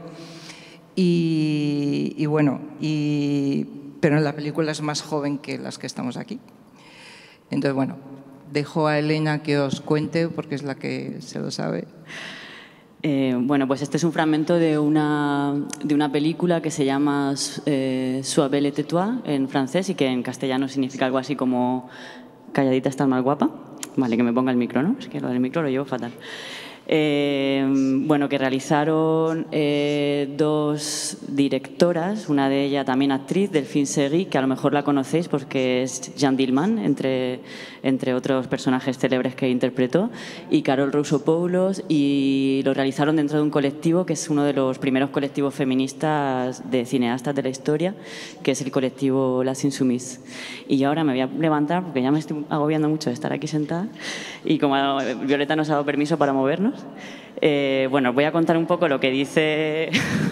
Y bueno, pero en la película es más joven que las que estamos aquí. Entonces, bueno, dejo a Elena que os cuente, porque es la que se lo sabe. Bueno, pues este es un fragmento de una película que se llama Sois belle et tais en francés, y que en castellano significa algo así como calladita estás más guapa. Vale, que me ponga el micro, ¿no? Es que lo del micro lo llevo fatal. Bueno, que realizaron dos directoras, una de ellas también actriz, Delphine Seyrig, que a lo mejor la conocéis porque es Jeanne Dielman, entre otros personajes célebres que interpretó, y Carol Rousseau-Poulos, y lo realizaron dentro de un colectivo que es uno de los primeros colectivos feministas de cineastas de la historia, que es el colectivo Las Insoumises. Y yo ahora me voy a levantar porque ya me estoy agobiando mucho de estar aquí sentada, y como Violeta nos ha dado permiso para movernos, bueno, os voy a contar un poco lo que dice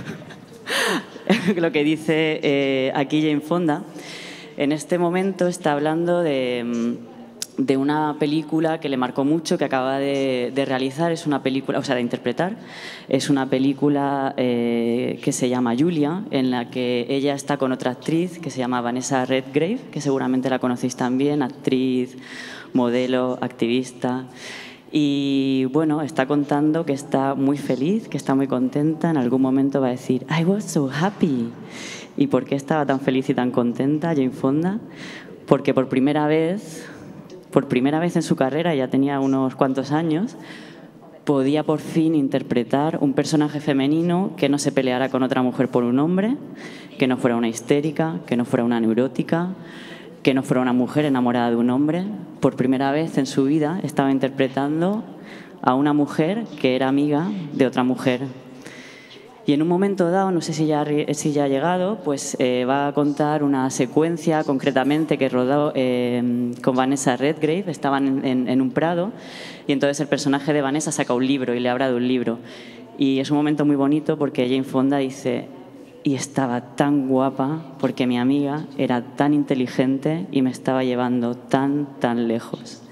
aquí Jane Fonda. En este momento está hablando de una película que le marcó mucho, que acaba de realizar. Es una película, o sea, de interpretar. Es una película que se llama Julia, en la que ella está con otra actriz que se llama Vanessa Redgrave, que seguramente la conocéis también, actriz, modelo, activista. Y bueno, está contando que está muy feliz, que está muy contenta. En algún momento va a decir, I was so happy. ¿Y por qué estaba tan feliz y tan contenta Jane Fonda? Porque por primera vez en su carrera, ya tenía unos cuantos años, podía por fin interpretar un personaje femenino que no se peleara con otra mujer por un hombre, que no fuera una histérica, que no fuera una neurótica, que no fuera una mujer enamorada de un hombre. Por primera vez en su vida estaba interpretando a una mujer que era amiga de otra mujer. Y en un momento dado, no sé si ya ha llegado, pues va a contar una secuencia concretamente que rodó con Vanessa Redgrave. Estaban en un prado, y entonces el personaje de Vanessa saca un libro y le habla de un libro. Y es un momento muy bonito porque Jane Fonda dice, y estaba tan guapa porque mi amiga era tan inteligente y me estaba llevando tan lejos.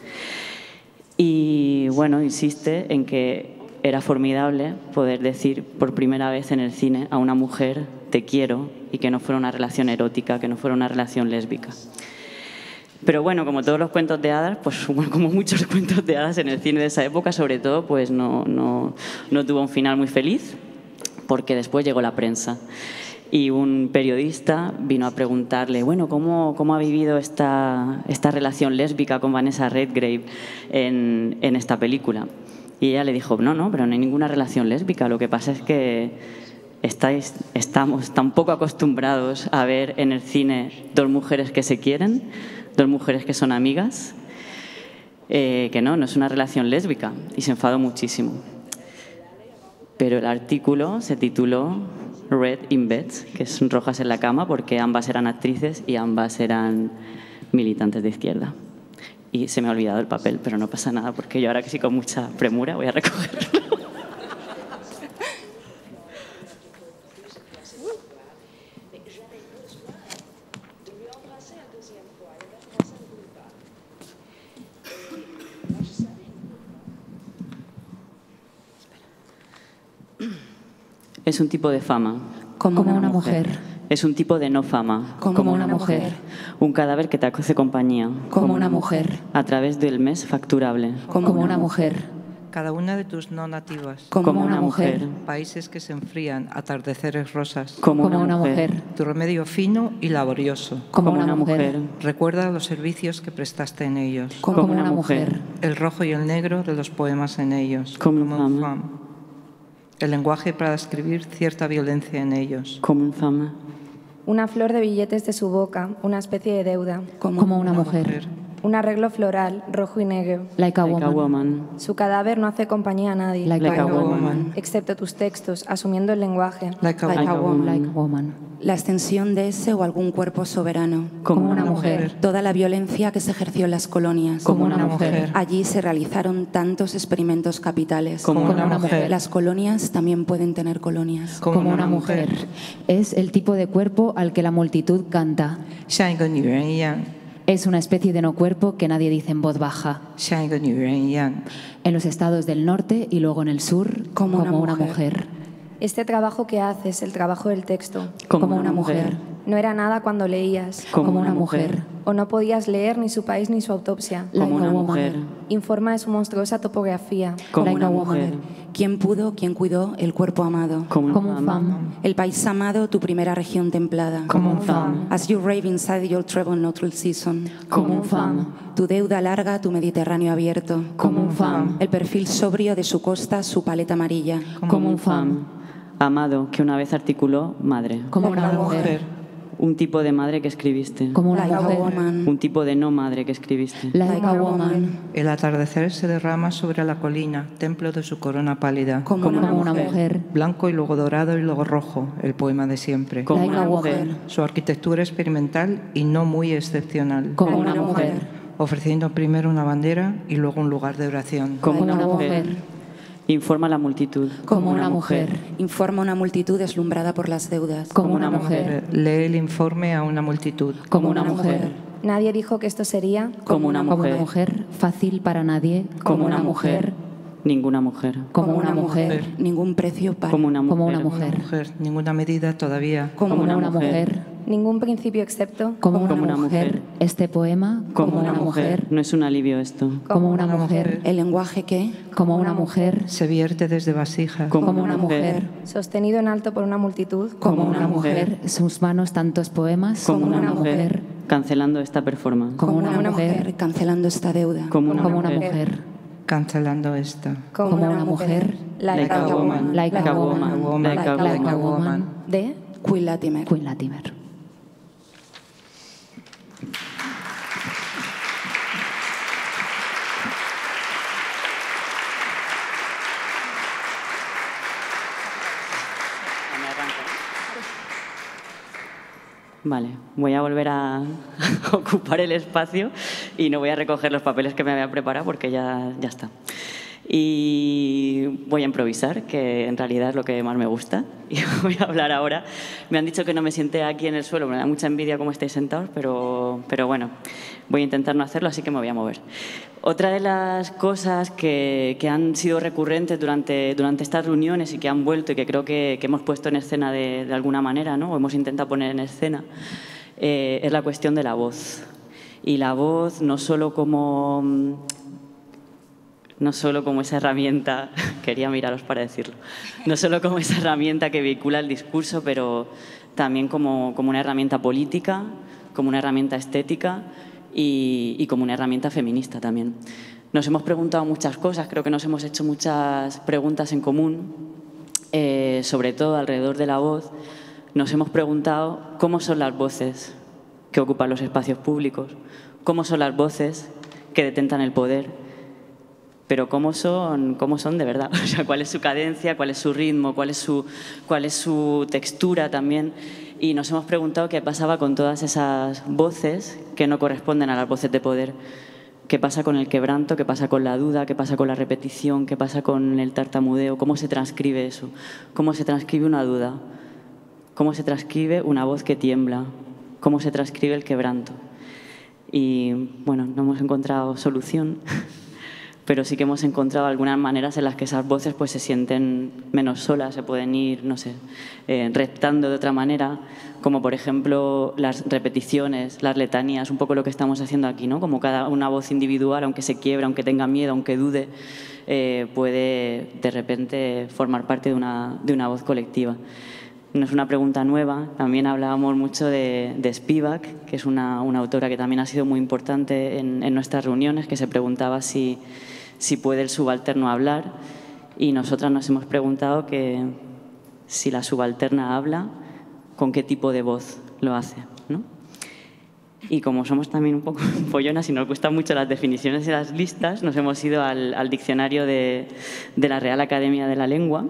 Y bueno, insiste en que era formidable poder decir por primera vez en el cine a una mujer te quiero, y que no fuera una relación erótica, que no fuera una relación lésbica. Pero bueno, como todos los cuentos de hadas, pues bueno, como muchos cuentos de hadas en el cine de esa época, sobre todo, pues no tuvo un final muy feliz, porque después llegó la prensa. Y un periodista vino a preguntarle, bueno, ¿cómo ha vivido esta relación lésbica con Vanessa Redgrave en esta película? Y ella le dijo, no, pero no hay ninguna relación lésbica. Lo que pasa es que estamos tan poco acostumbrados a ver en el cine dos mujeres que se quieren, dos mujeres que son amigas, que no es una relación lésbica. Y se enfadó muchísimo. Pero el artículo se tituló Red in Bed, que es rojas en la cama, porque ambas eran actrices y ambas eran militantes de izquierda. Y se me ha olvidado el papel, pero no pasa nada, porque yo ahora que sí con mucha premura voy a recogerlo. Es un tipo de fama. Como una mujer. Es un tipo de no fama. Como una mujer. Un cadáver que te hace compañía. Como una mujer. A través del mes facturable. Como una mujer. Cada una de tus no nativas. Como una mujer. Países que se enfrían, atardeceres rosas. Como una mujer. Tu remedio fino y laborioso. Como una mujer. Recuerda los servicios que prestaste en ellos. Como una mujer. El rojo y el negro de los poemas en ellos. Como una fama. El lenguaje para describir cierta violencia en ellos. Como una fama. Una flor de billetes de su boca, una especie de deuda. Como una mujer. Un arreglo floral, rojo y negro. Like a Like a woman. woman. Su cadáver no hace compañía a nadie, Like Like a a woman. woman. excepto tus textos, asumiendo el lenguaje. Like a Like a woman. woman. Like a woman. La extensión de ese o algún cuerpo soberano. Como una mujer. Toda la violencia que se ejerció en las colonias. Como una mujer. Allí se realizaron tantos experimentos capitales. Como una mujer. Las colonias también pueden tener colonias. Como una mujer. Es el tipo de cuerpo al que la multitud canta. 像一个女人一样， Es una especie de no cuerpo que nadie dice en voz baja. 像一个女人一样， En los estados del norte y luego en el sur, Como una una mujer. mujer. Este trabajo que haces, el trabajo del texto, Como una mujer. no era nada cuando leías, Como una mujer. o no podías leer ni su país ni su autopsia. Like Como a una woman. mujer. Informa de su monstruosa topografía. Como Like una a woman. mujer. ¿Quién pudo, quién cuidó el cuerpo amado? Como Como una un fama. fam. El país amado, tu primera región templada. Como un fama. As you rave inside your treble neutral season. Como un fam. Tu deuda larga, tu Mediterráneo abierto. Como un fam. El perfil sobrio de su costa, su paleta amarilla. Como un fam. Amado, que una vez articuló madre. Como una mujer. Un tipo de madre que escribiste. Como una Like a mujer. woman. Un tipo de no madre que escribiste. Like a woman. El atardecer se derrama sobre la colina, templo de su corona pálida. Como Como una una mujer. mujer. Blanco y luego dorado y luego rojo, el poema de siempre. Como Like una a mujer. woman. Su arquitectura experimental y no muy excepcional, Como Como una una mujer. ofreciendo primero una bandera y luego un lugar de oración. Como Como una una mujer. mujer. Informa a la multitud. Como una mujer. Informa una multitud deslumbrada por las deudas. Como una mujer. Lee el informe a una multitud. Como una mujer. Nadie dijo que esto sería Como una Como una mujer. mujer. Fácil para nadie. Como una mujer. Ninguna mujer. Como una mujer. Ningún precio para. Como una mujer. Como una mujer. Mujer, ninguna medida todavía. Como una mujer. ningún principio excepto Como una una mujer. mujer. Este poema. Como una mujer. No es un alivio esto. Como una mujer. El lenguaje que, Como una mujer. Se vierte desde vasijas. Como una mujer. sostenido en alto por una multitud, Como una mujer. Sus manos tantos poemas. Como una mujer. Cancelando esta performance. Como una una mujer. mujer cancelando esta deuda. Como una Como una mujer. mujer. Cancelando esta. como una mujer, like a woman, Like a woman. Like a Like a woman. woman. de Queen Latimer. Queen Latimer. Vale, voy a volver a ocupar el espacio y no voy a recoger los papeles que me había preparado porque ya está. Y voy a improvisar, que en realidad es lo que más me gusta. Y voy a hablar ahora. Me han dicho que no me siente aquí en el suelo, me da mucha envidia cómo estáis sentados, pero bueno, voy a intentar no hacerlo, así que me voy a mover. Otra de las cosas que han sido recurrentes durante estas reuniones y que han vuelto y que creo que hemos puesto en escena de alguna manera, ¿no? O hemos intentado poner en escena, es la cuestión de la voz. Y la voz no solo como esa herramienta, quería miraros para decirlo, no solo como esa herramienta que vehicula el discurso, pero también como una herramienta política, como una herramienta estética y como una herramienta feminista también. Nos hemos preguntado muchas cosas, creo que nos hemos hecho muchas preguntas en común, sobre todo alrededor de la voz. Nos hemos preguntado cómo son las voces que ocupan los espacios públicos, cómo son las voces que detentan el poder, pero cómo son de verdad, o sea, cuál es su cadencia, cuál es su ritmo, cuál es su textura también. Y nos hemos preguntado qué pasaba con todas esas voces que no corresponden a las voces de poder. ¿Qué pasa con el quebranto? ¿Qué pasa con la duda? ¿Qué pasa con la repetición? ¿Qué pasa con el tartamudeo? ¿Cómo se transcribe eso? ¿Cómo se transcribe una duda? ¿Cómo se transcribe una voz que tiembla? ¿Cómo se transcribe el quebranto? Y bueno, no hemos encontrado solución. pero sí que hemos encontrado algunas maneras en las que esas voces pues se sienten menos solas, se pueden ir, no sé, reptando de otra manera, como por ejemplo las repeticiones, las letanías, un poco lo que estamos haciendo aquí, ¿no? Como cada una voz individual, aunque se quiebre, aunque tenga miedo, aunque dude, puede de repente formar parte de una voz colectiva. No es una pregunta nueva, también hablábamos mucho de Spivak, que es una autora que también ha sido muy importante en nuestras reuniones, que se preguntaba si puede el subalterno hablar, y nosotras nos hemos preguntado que si la subalterna habla, ¿con qué tipo de voz lo hace, ¿no? Y como somos también un poco pollonas y nos gustan mucho las definiciones de las listas, nos hemos ido al diccionario de la Real Academia de la Lengua.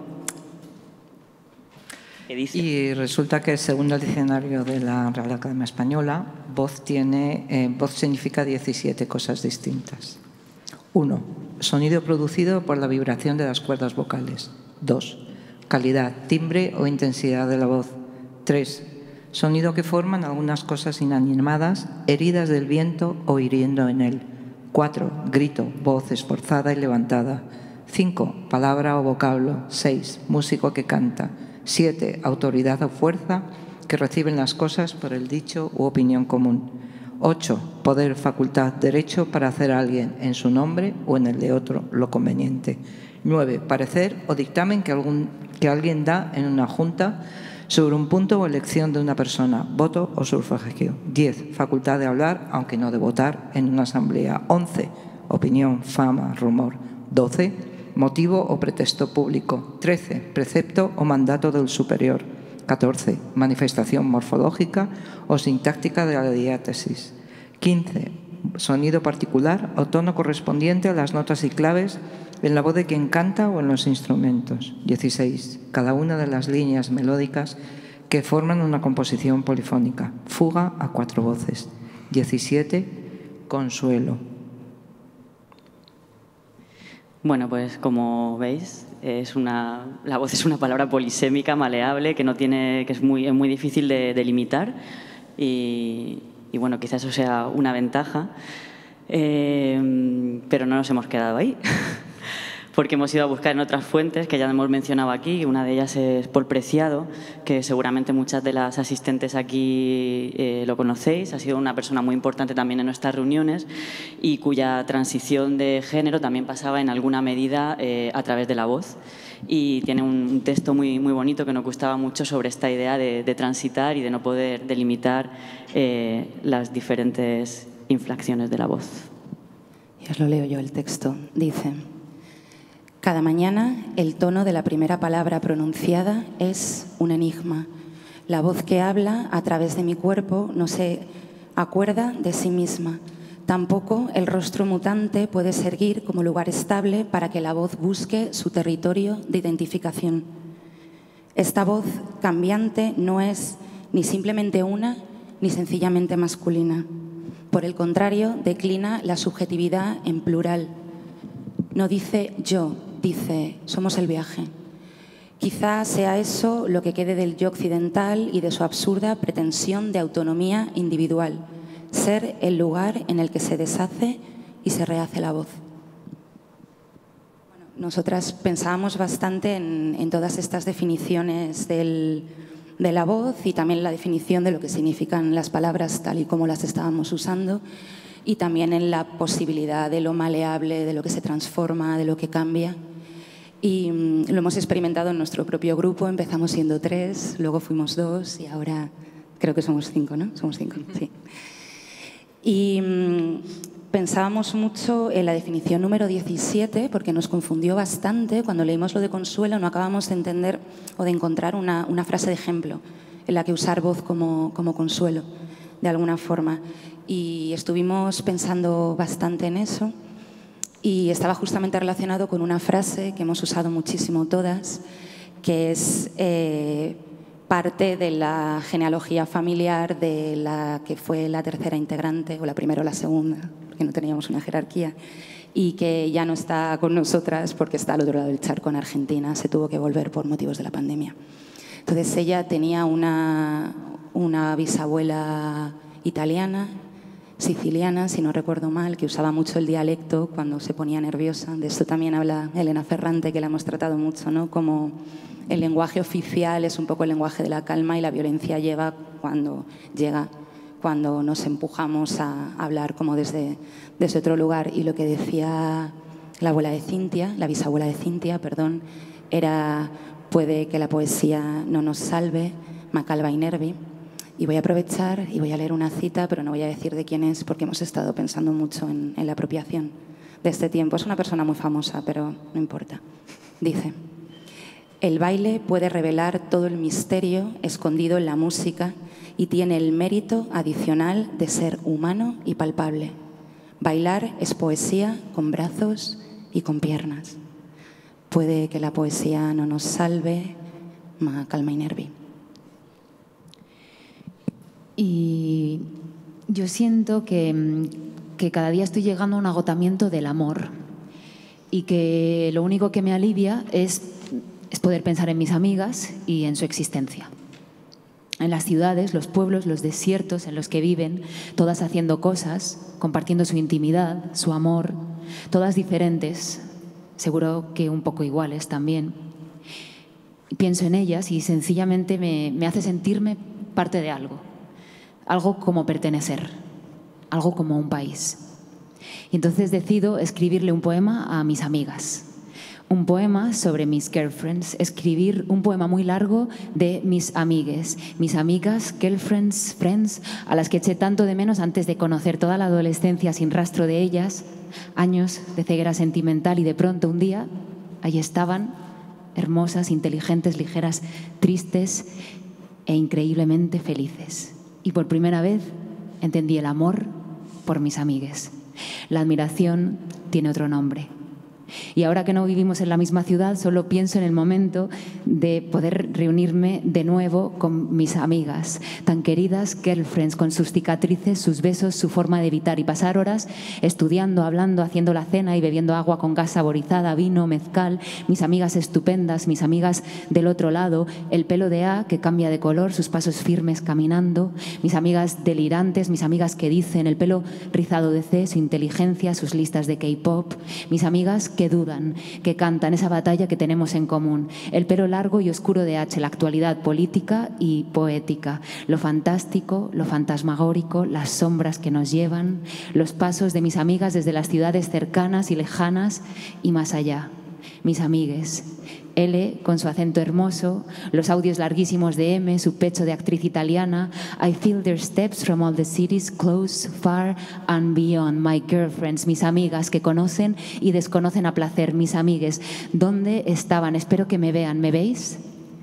Y resulta que, según el diccionario de la Real Academia Española, voz significa 17 cosas distintas. 1. Sonido producido por la vibración de las cuerdas vocales. 2. Calidad, timbre o intensidad de la voz. 3. Sonido que forman algunas cosas inanimadas, heridas del viento o hiriendo en él. 4. Grito, voz esforzada y levantada. 5. Palabra o vocablo. 6. Músico que canta. 7. Autoridad o fuerza que reciben las cosas por el dicho u opinión común. 8. Poder, facultad, derecho para hacer a alguien en su nombre o en el de otro lo conveniente. 9. Parecer o dictamen que alguien da en una junta sobre un punto o elección de una persona, voto o sufragio. 10. Facultad de hablar, aunque no de votar, en una asamblea. 11. Opinión, fama, rumor. 12. Motivo o pretexto público. 13. Precepto o mandato del superior. 14. Manifestación morfológica o sintáctica de la diátesis. 15. Sonido particular o tono correspondiente a las notas y claves en la voz de quien canta o en los instrumentos. 16. Cada una de las líneas melódicas que forman una composición polifónica. Fuga a 4 voces. 17. Consuelo. Bueno, pues como veis, la voz es una palabra polisémica, maleable, que es muy difícil de delimitar y bueno, quizás eso sea una ventaja, pero no nos hemos quedado ahí. Porque hemos ido a buscar en otras fuentes que ya hemos mencionado aquí. Una de ellas es Paul Preciado, que seguramente muchas de las asistentes aquí lo conocéis. Ha sido una persona muy importante también en nuestras reuniones y cuya transición de género también pasaba en alguna medida a través de la voz. Y tiene un texto muy bonito que nos gustaba mucho sobre esta idea de transitar y de no poder delimitar las diferentes inflexiones de la voz. Y os lo leo yo el texto. Dice: cada mañana el tono de la primera palabra pronunciada es un enigma. La voz que habla a través de mi cuerpo no se acuerda de sí misma. Tampoco el rostro mutante puede servir como lugar estable para que la voz busque su territorio de identificación. Esta voz cambiante no es ni simplemente una ni sencillamente masculina. Por el contrario, declina la subjetividad en plural. No dice yo, dice somos el viaje. Quizá sea eso lo que quede del yo occidental y de su absurda pretensión de autonomía individual, ser el lugar en el que se deshace y se rehace la voz. Bueno, nosotras pensábamos bastante en todas estas definiciones de la voz y también la definición de lo que significan las palabras tal y como las estábamos usando, y también en la posibilidad de lo maleable, de lo que se transforma, de lo que cambia. Y lo hemos experimentado en nuestro propio grupo. Empezamos siendo 3, luego fuimos 2 y ahora creo que somos 5, ¿no? Somos 5, sí. Y pensábamos mucho en la definición número 17 porque nos confundió bastante. Cuando leímos lo de Consuelo no acabamos de entender o de encontrar una frase de ejemplo en la que usar voz como consuelo, de alguna forma. Y estuvimos pensando bastante en eso y estaba justamente relacionado con una frase que hemos usado muchísimo todas, que es parte de la genealogía familiar de la que fue la tercera integrante, o la primera o la segunda, porque no teníamos una jerarquía, y que ya no está con nosotras porque está al otro lado del charco en Argentina, se tuvo que volver por motivos de la pandemia. Entonces ella tenía una bisabuela italiana, siciliana, si no recuerdo mal, que usaba mucho el dialecto cuando se ponía nerviosa. De esto también habla Elena Ferrante, que la hemos tratado mucho, ¿no? Como el lenguaje oficial es un poco el lenguaje de la calma y la violencia llega cuando nos empujamos a hablar como desde otro lugar. Y lo que decía la abuela de Cintia, la bisabuela de Cintia, perdón, era: puede que la poesía no nos salve, ma calva y nervi. Y voy a aprovechar y voy a leer una cita, pero no voy a decir de quién es, porque hemos estado pensando mucho en la apropiación de este tiempo. Es una persona muy famosa, pero no importa. Dice: el baile puede revelar todo el misterio escondido en la música y tiene el mérito adicional de ser humano y palpable. Bailar es poesía con brazos y con piernas. Puede que la poesía no nos salve, ma calma y nervi. Y yo siento que cada día estoy llegando a un agotamiento del amor y que lo único que me alivia es poder pensar en mis amigas y en su existencia. En las ciudades, los pueblos, los desiertos en los que viven, todas haciendo cosas, compartiendo su intimidad, su amor, todas diferentes, seguro que un poco iguales también. Y pienso en ellas y sencillamente me hace sentirme parte de algo como pertenecer, algo como un país. Y entonces decido escribirle un poema a mis amigas, un poema sobre mis girlfriends, escribir un poema muy largo de mis amigues, mis amigas, girlfriends, friends, a las que eché tanto de menos antes de conocer toda la adolescencia sin rastro de ellas, años de ceguera sentimental, y de pronto un día ahí estaban, hermosas, inteligentes, ligeras, tristes e increíblemente felices. Y por primera vez entendí el amor por mis amigues. La admiración tiene otro nombre. Y ahora que no vivimos en la misma ciudad, solo pienso en el momento de poder reunirme de nuevo con mis amigas, tan queridas girlfriends, con sus cicatrices, sus besos, su forma de evitar, y pasar horas estudiando, hablando, haciendo la cena y bebiendo agua con gas saborizada, vino, mezcal, mis amigas estupendas, mis amigas del otro lado, el pelo de A que cambia de color, sus pasos firmes caminando, mis amigas delirantes, mis amigas que dicen, el pelo rizado de C, su inteligencia, sus listas de K-pop, mis amigas que dudan, que cantan esa batalla que tenemos en común, el pelo largo y oscuro de H, la actualidad política y poética, lo fantástico, lo fantasmagórico, las sombras que nos llevan, los pasos de mis amigas desde las ciudades cercanas y lejanas y más allá. Mis amigues, L con su acento hermoso, los audios larguísimos de M, su pecho de actriz italiana. I feel their steps from all the cities, close, far and beyond. My girlfriends, mis amigas que conocen y desconocen a placer. Mis amigues, ¿dónde estaban? Espero que me vean. ¿Me veis?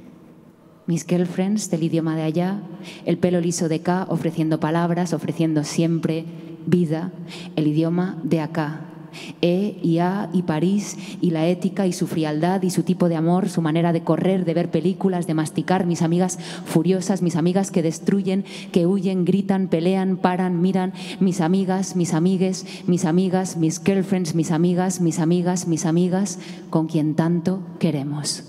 Mis girlfriends del idioma de allá, el pelo liso de K, ofreciendo palabras, ofreciendo siempre vida, el idioma de acá. E y A y París y la ética y su frialdad y su tipo de amor, su manera de correr, de ver películas, de masticar. Mis amigas furiosas, mis amigas que destruyen, que huyen, gritan, pelean, paran, miran. Mis amigas, mis amigues, mis amigas, mis girlfriends, mis amigas, mis amigas, mis amigas, con quien tanto queremos.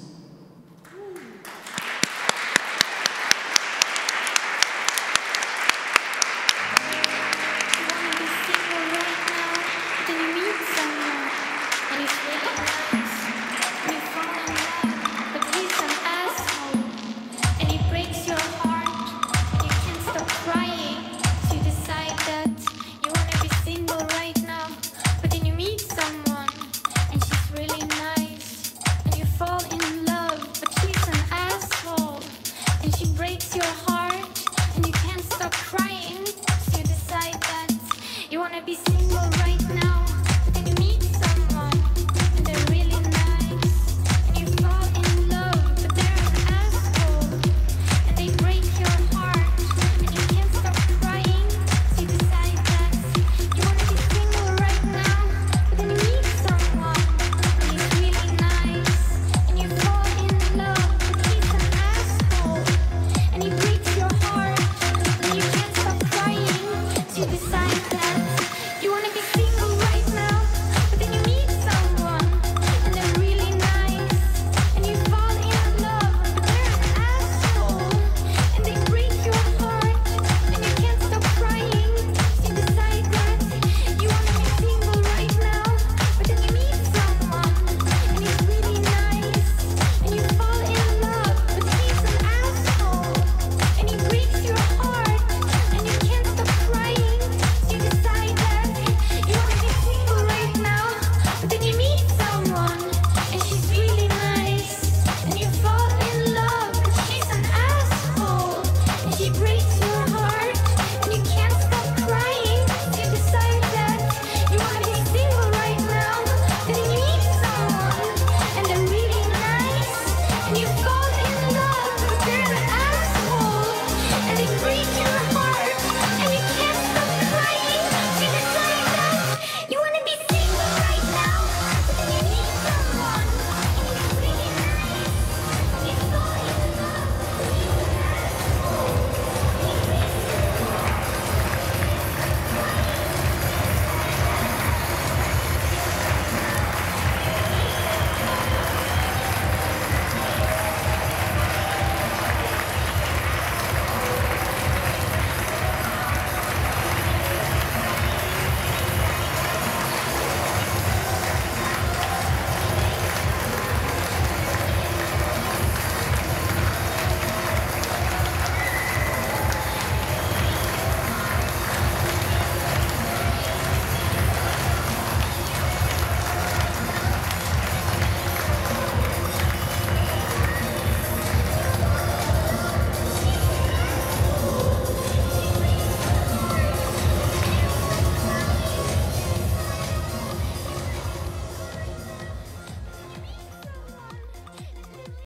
Breaks your heart and you can't stop crying.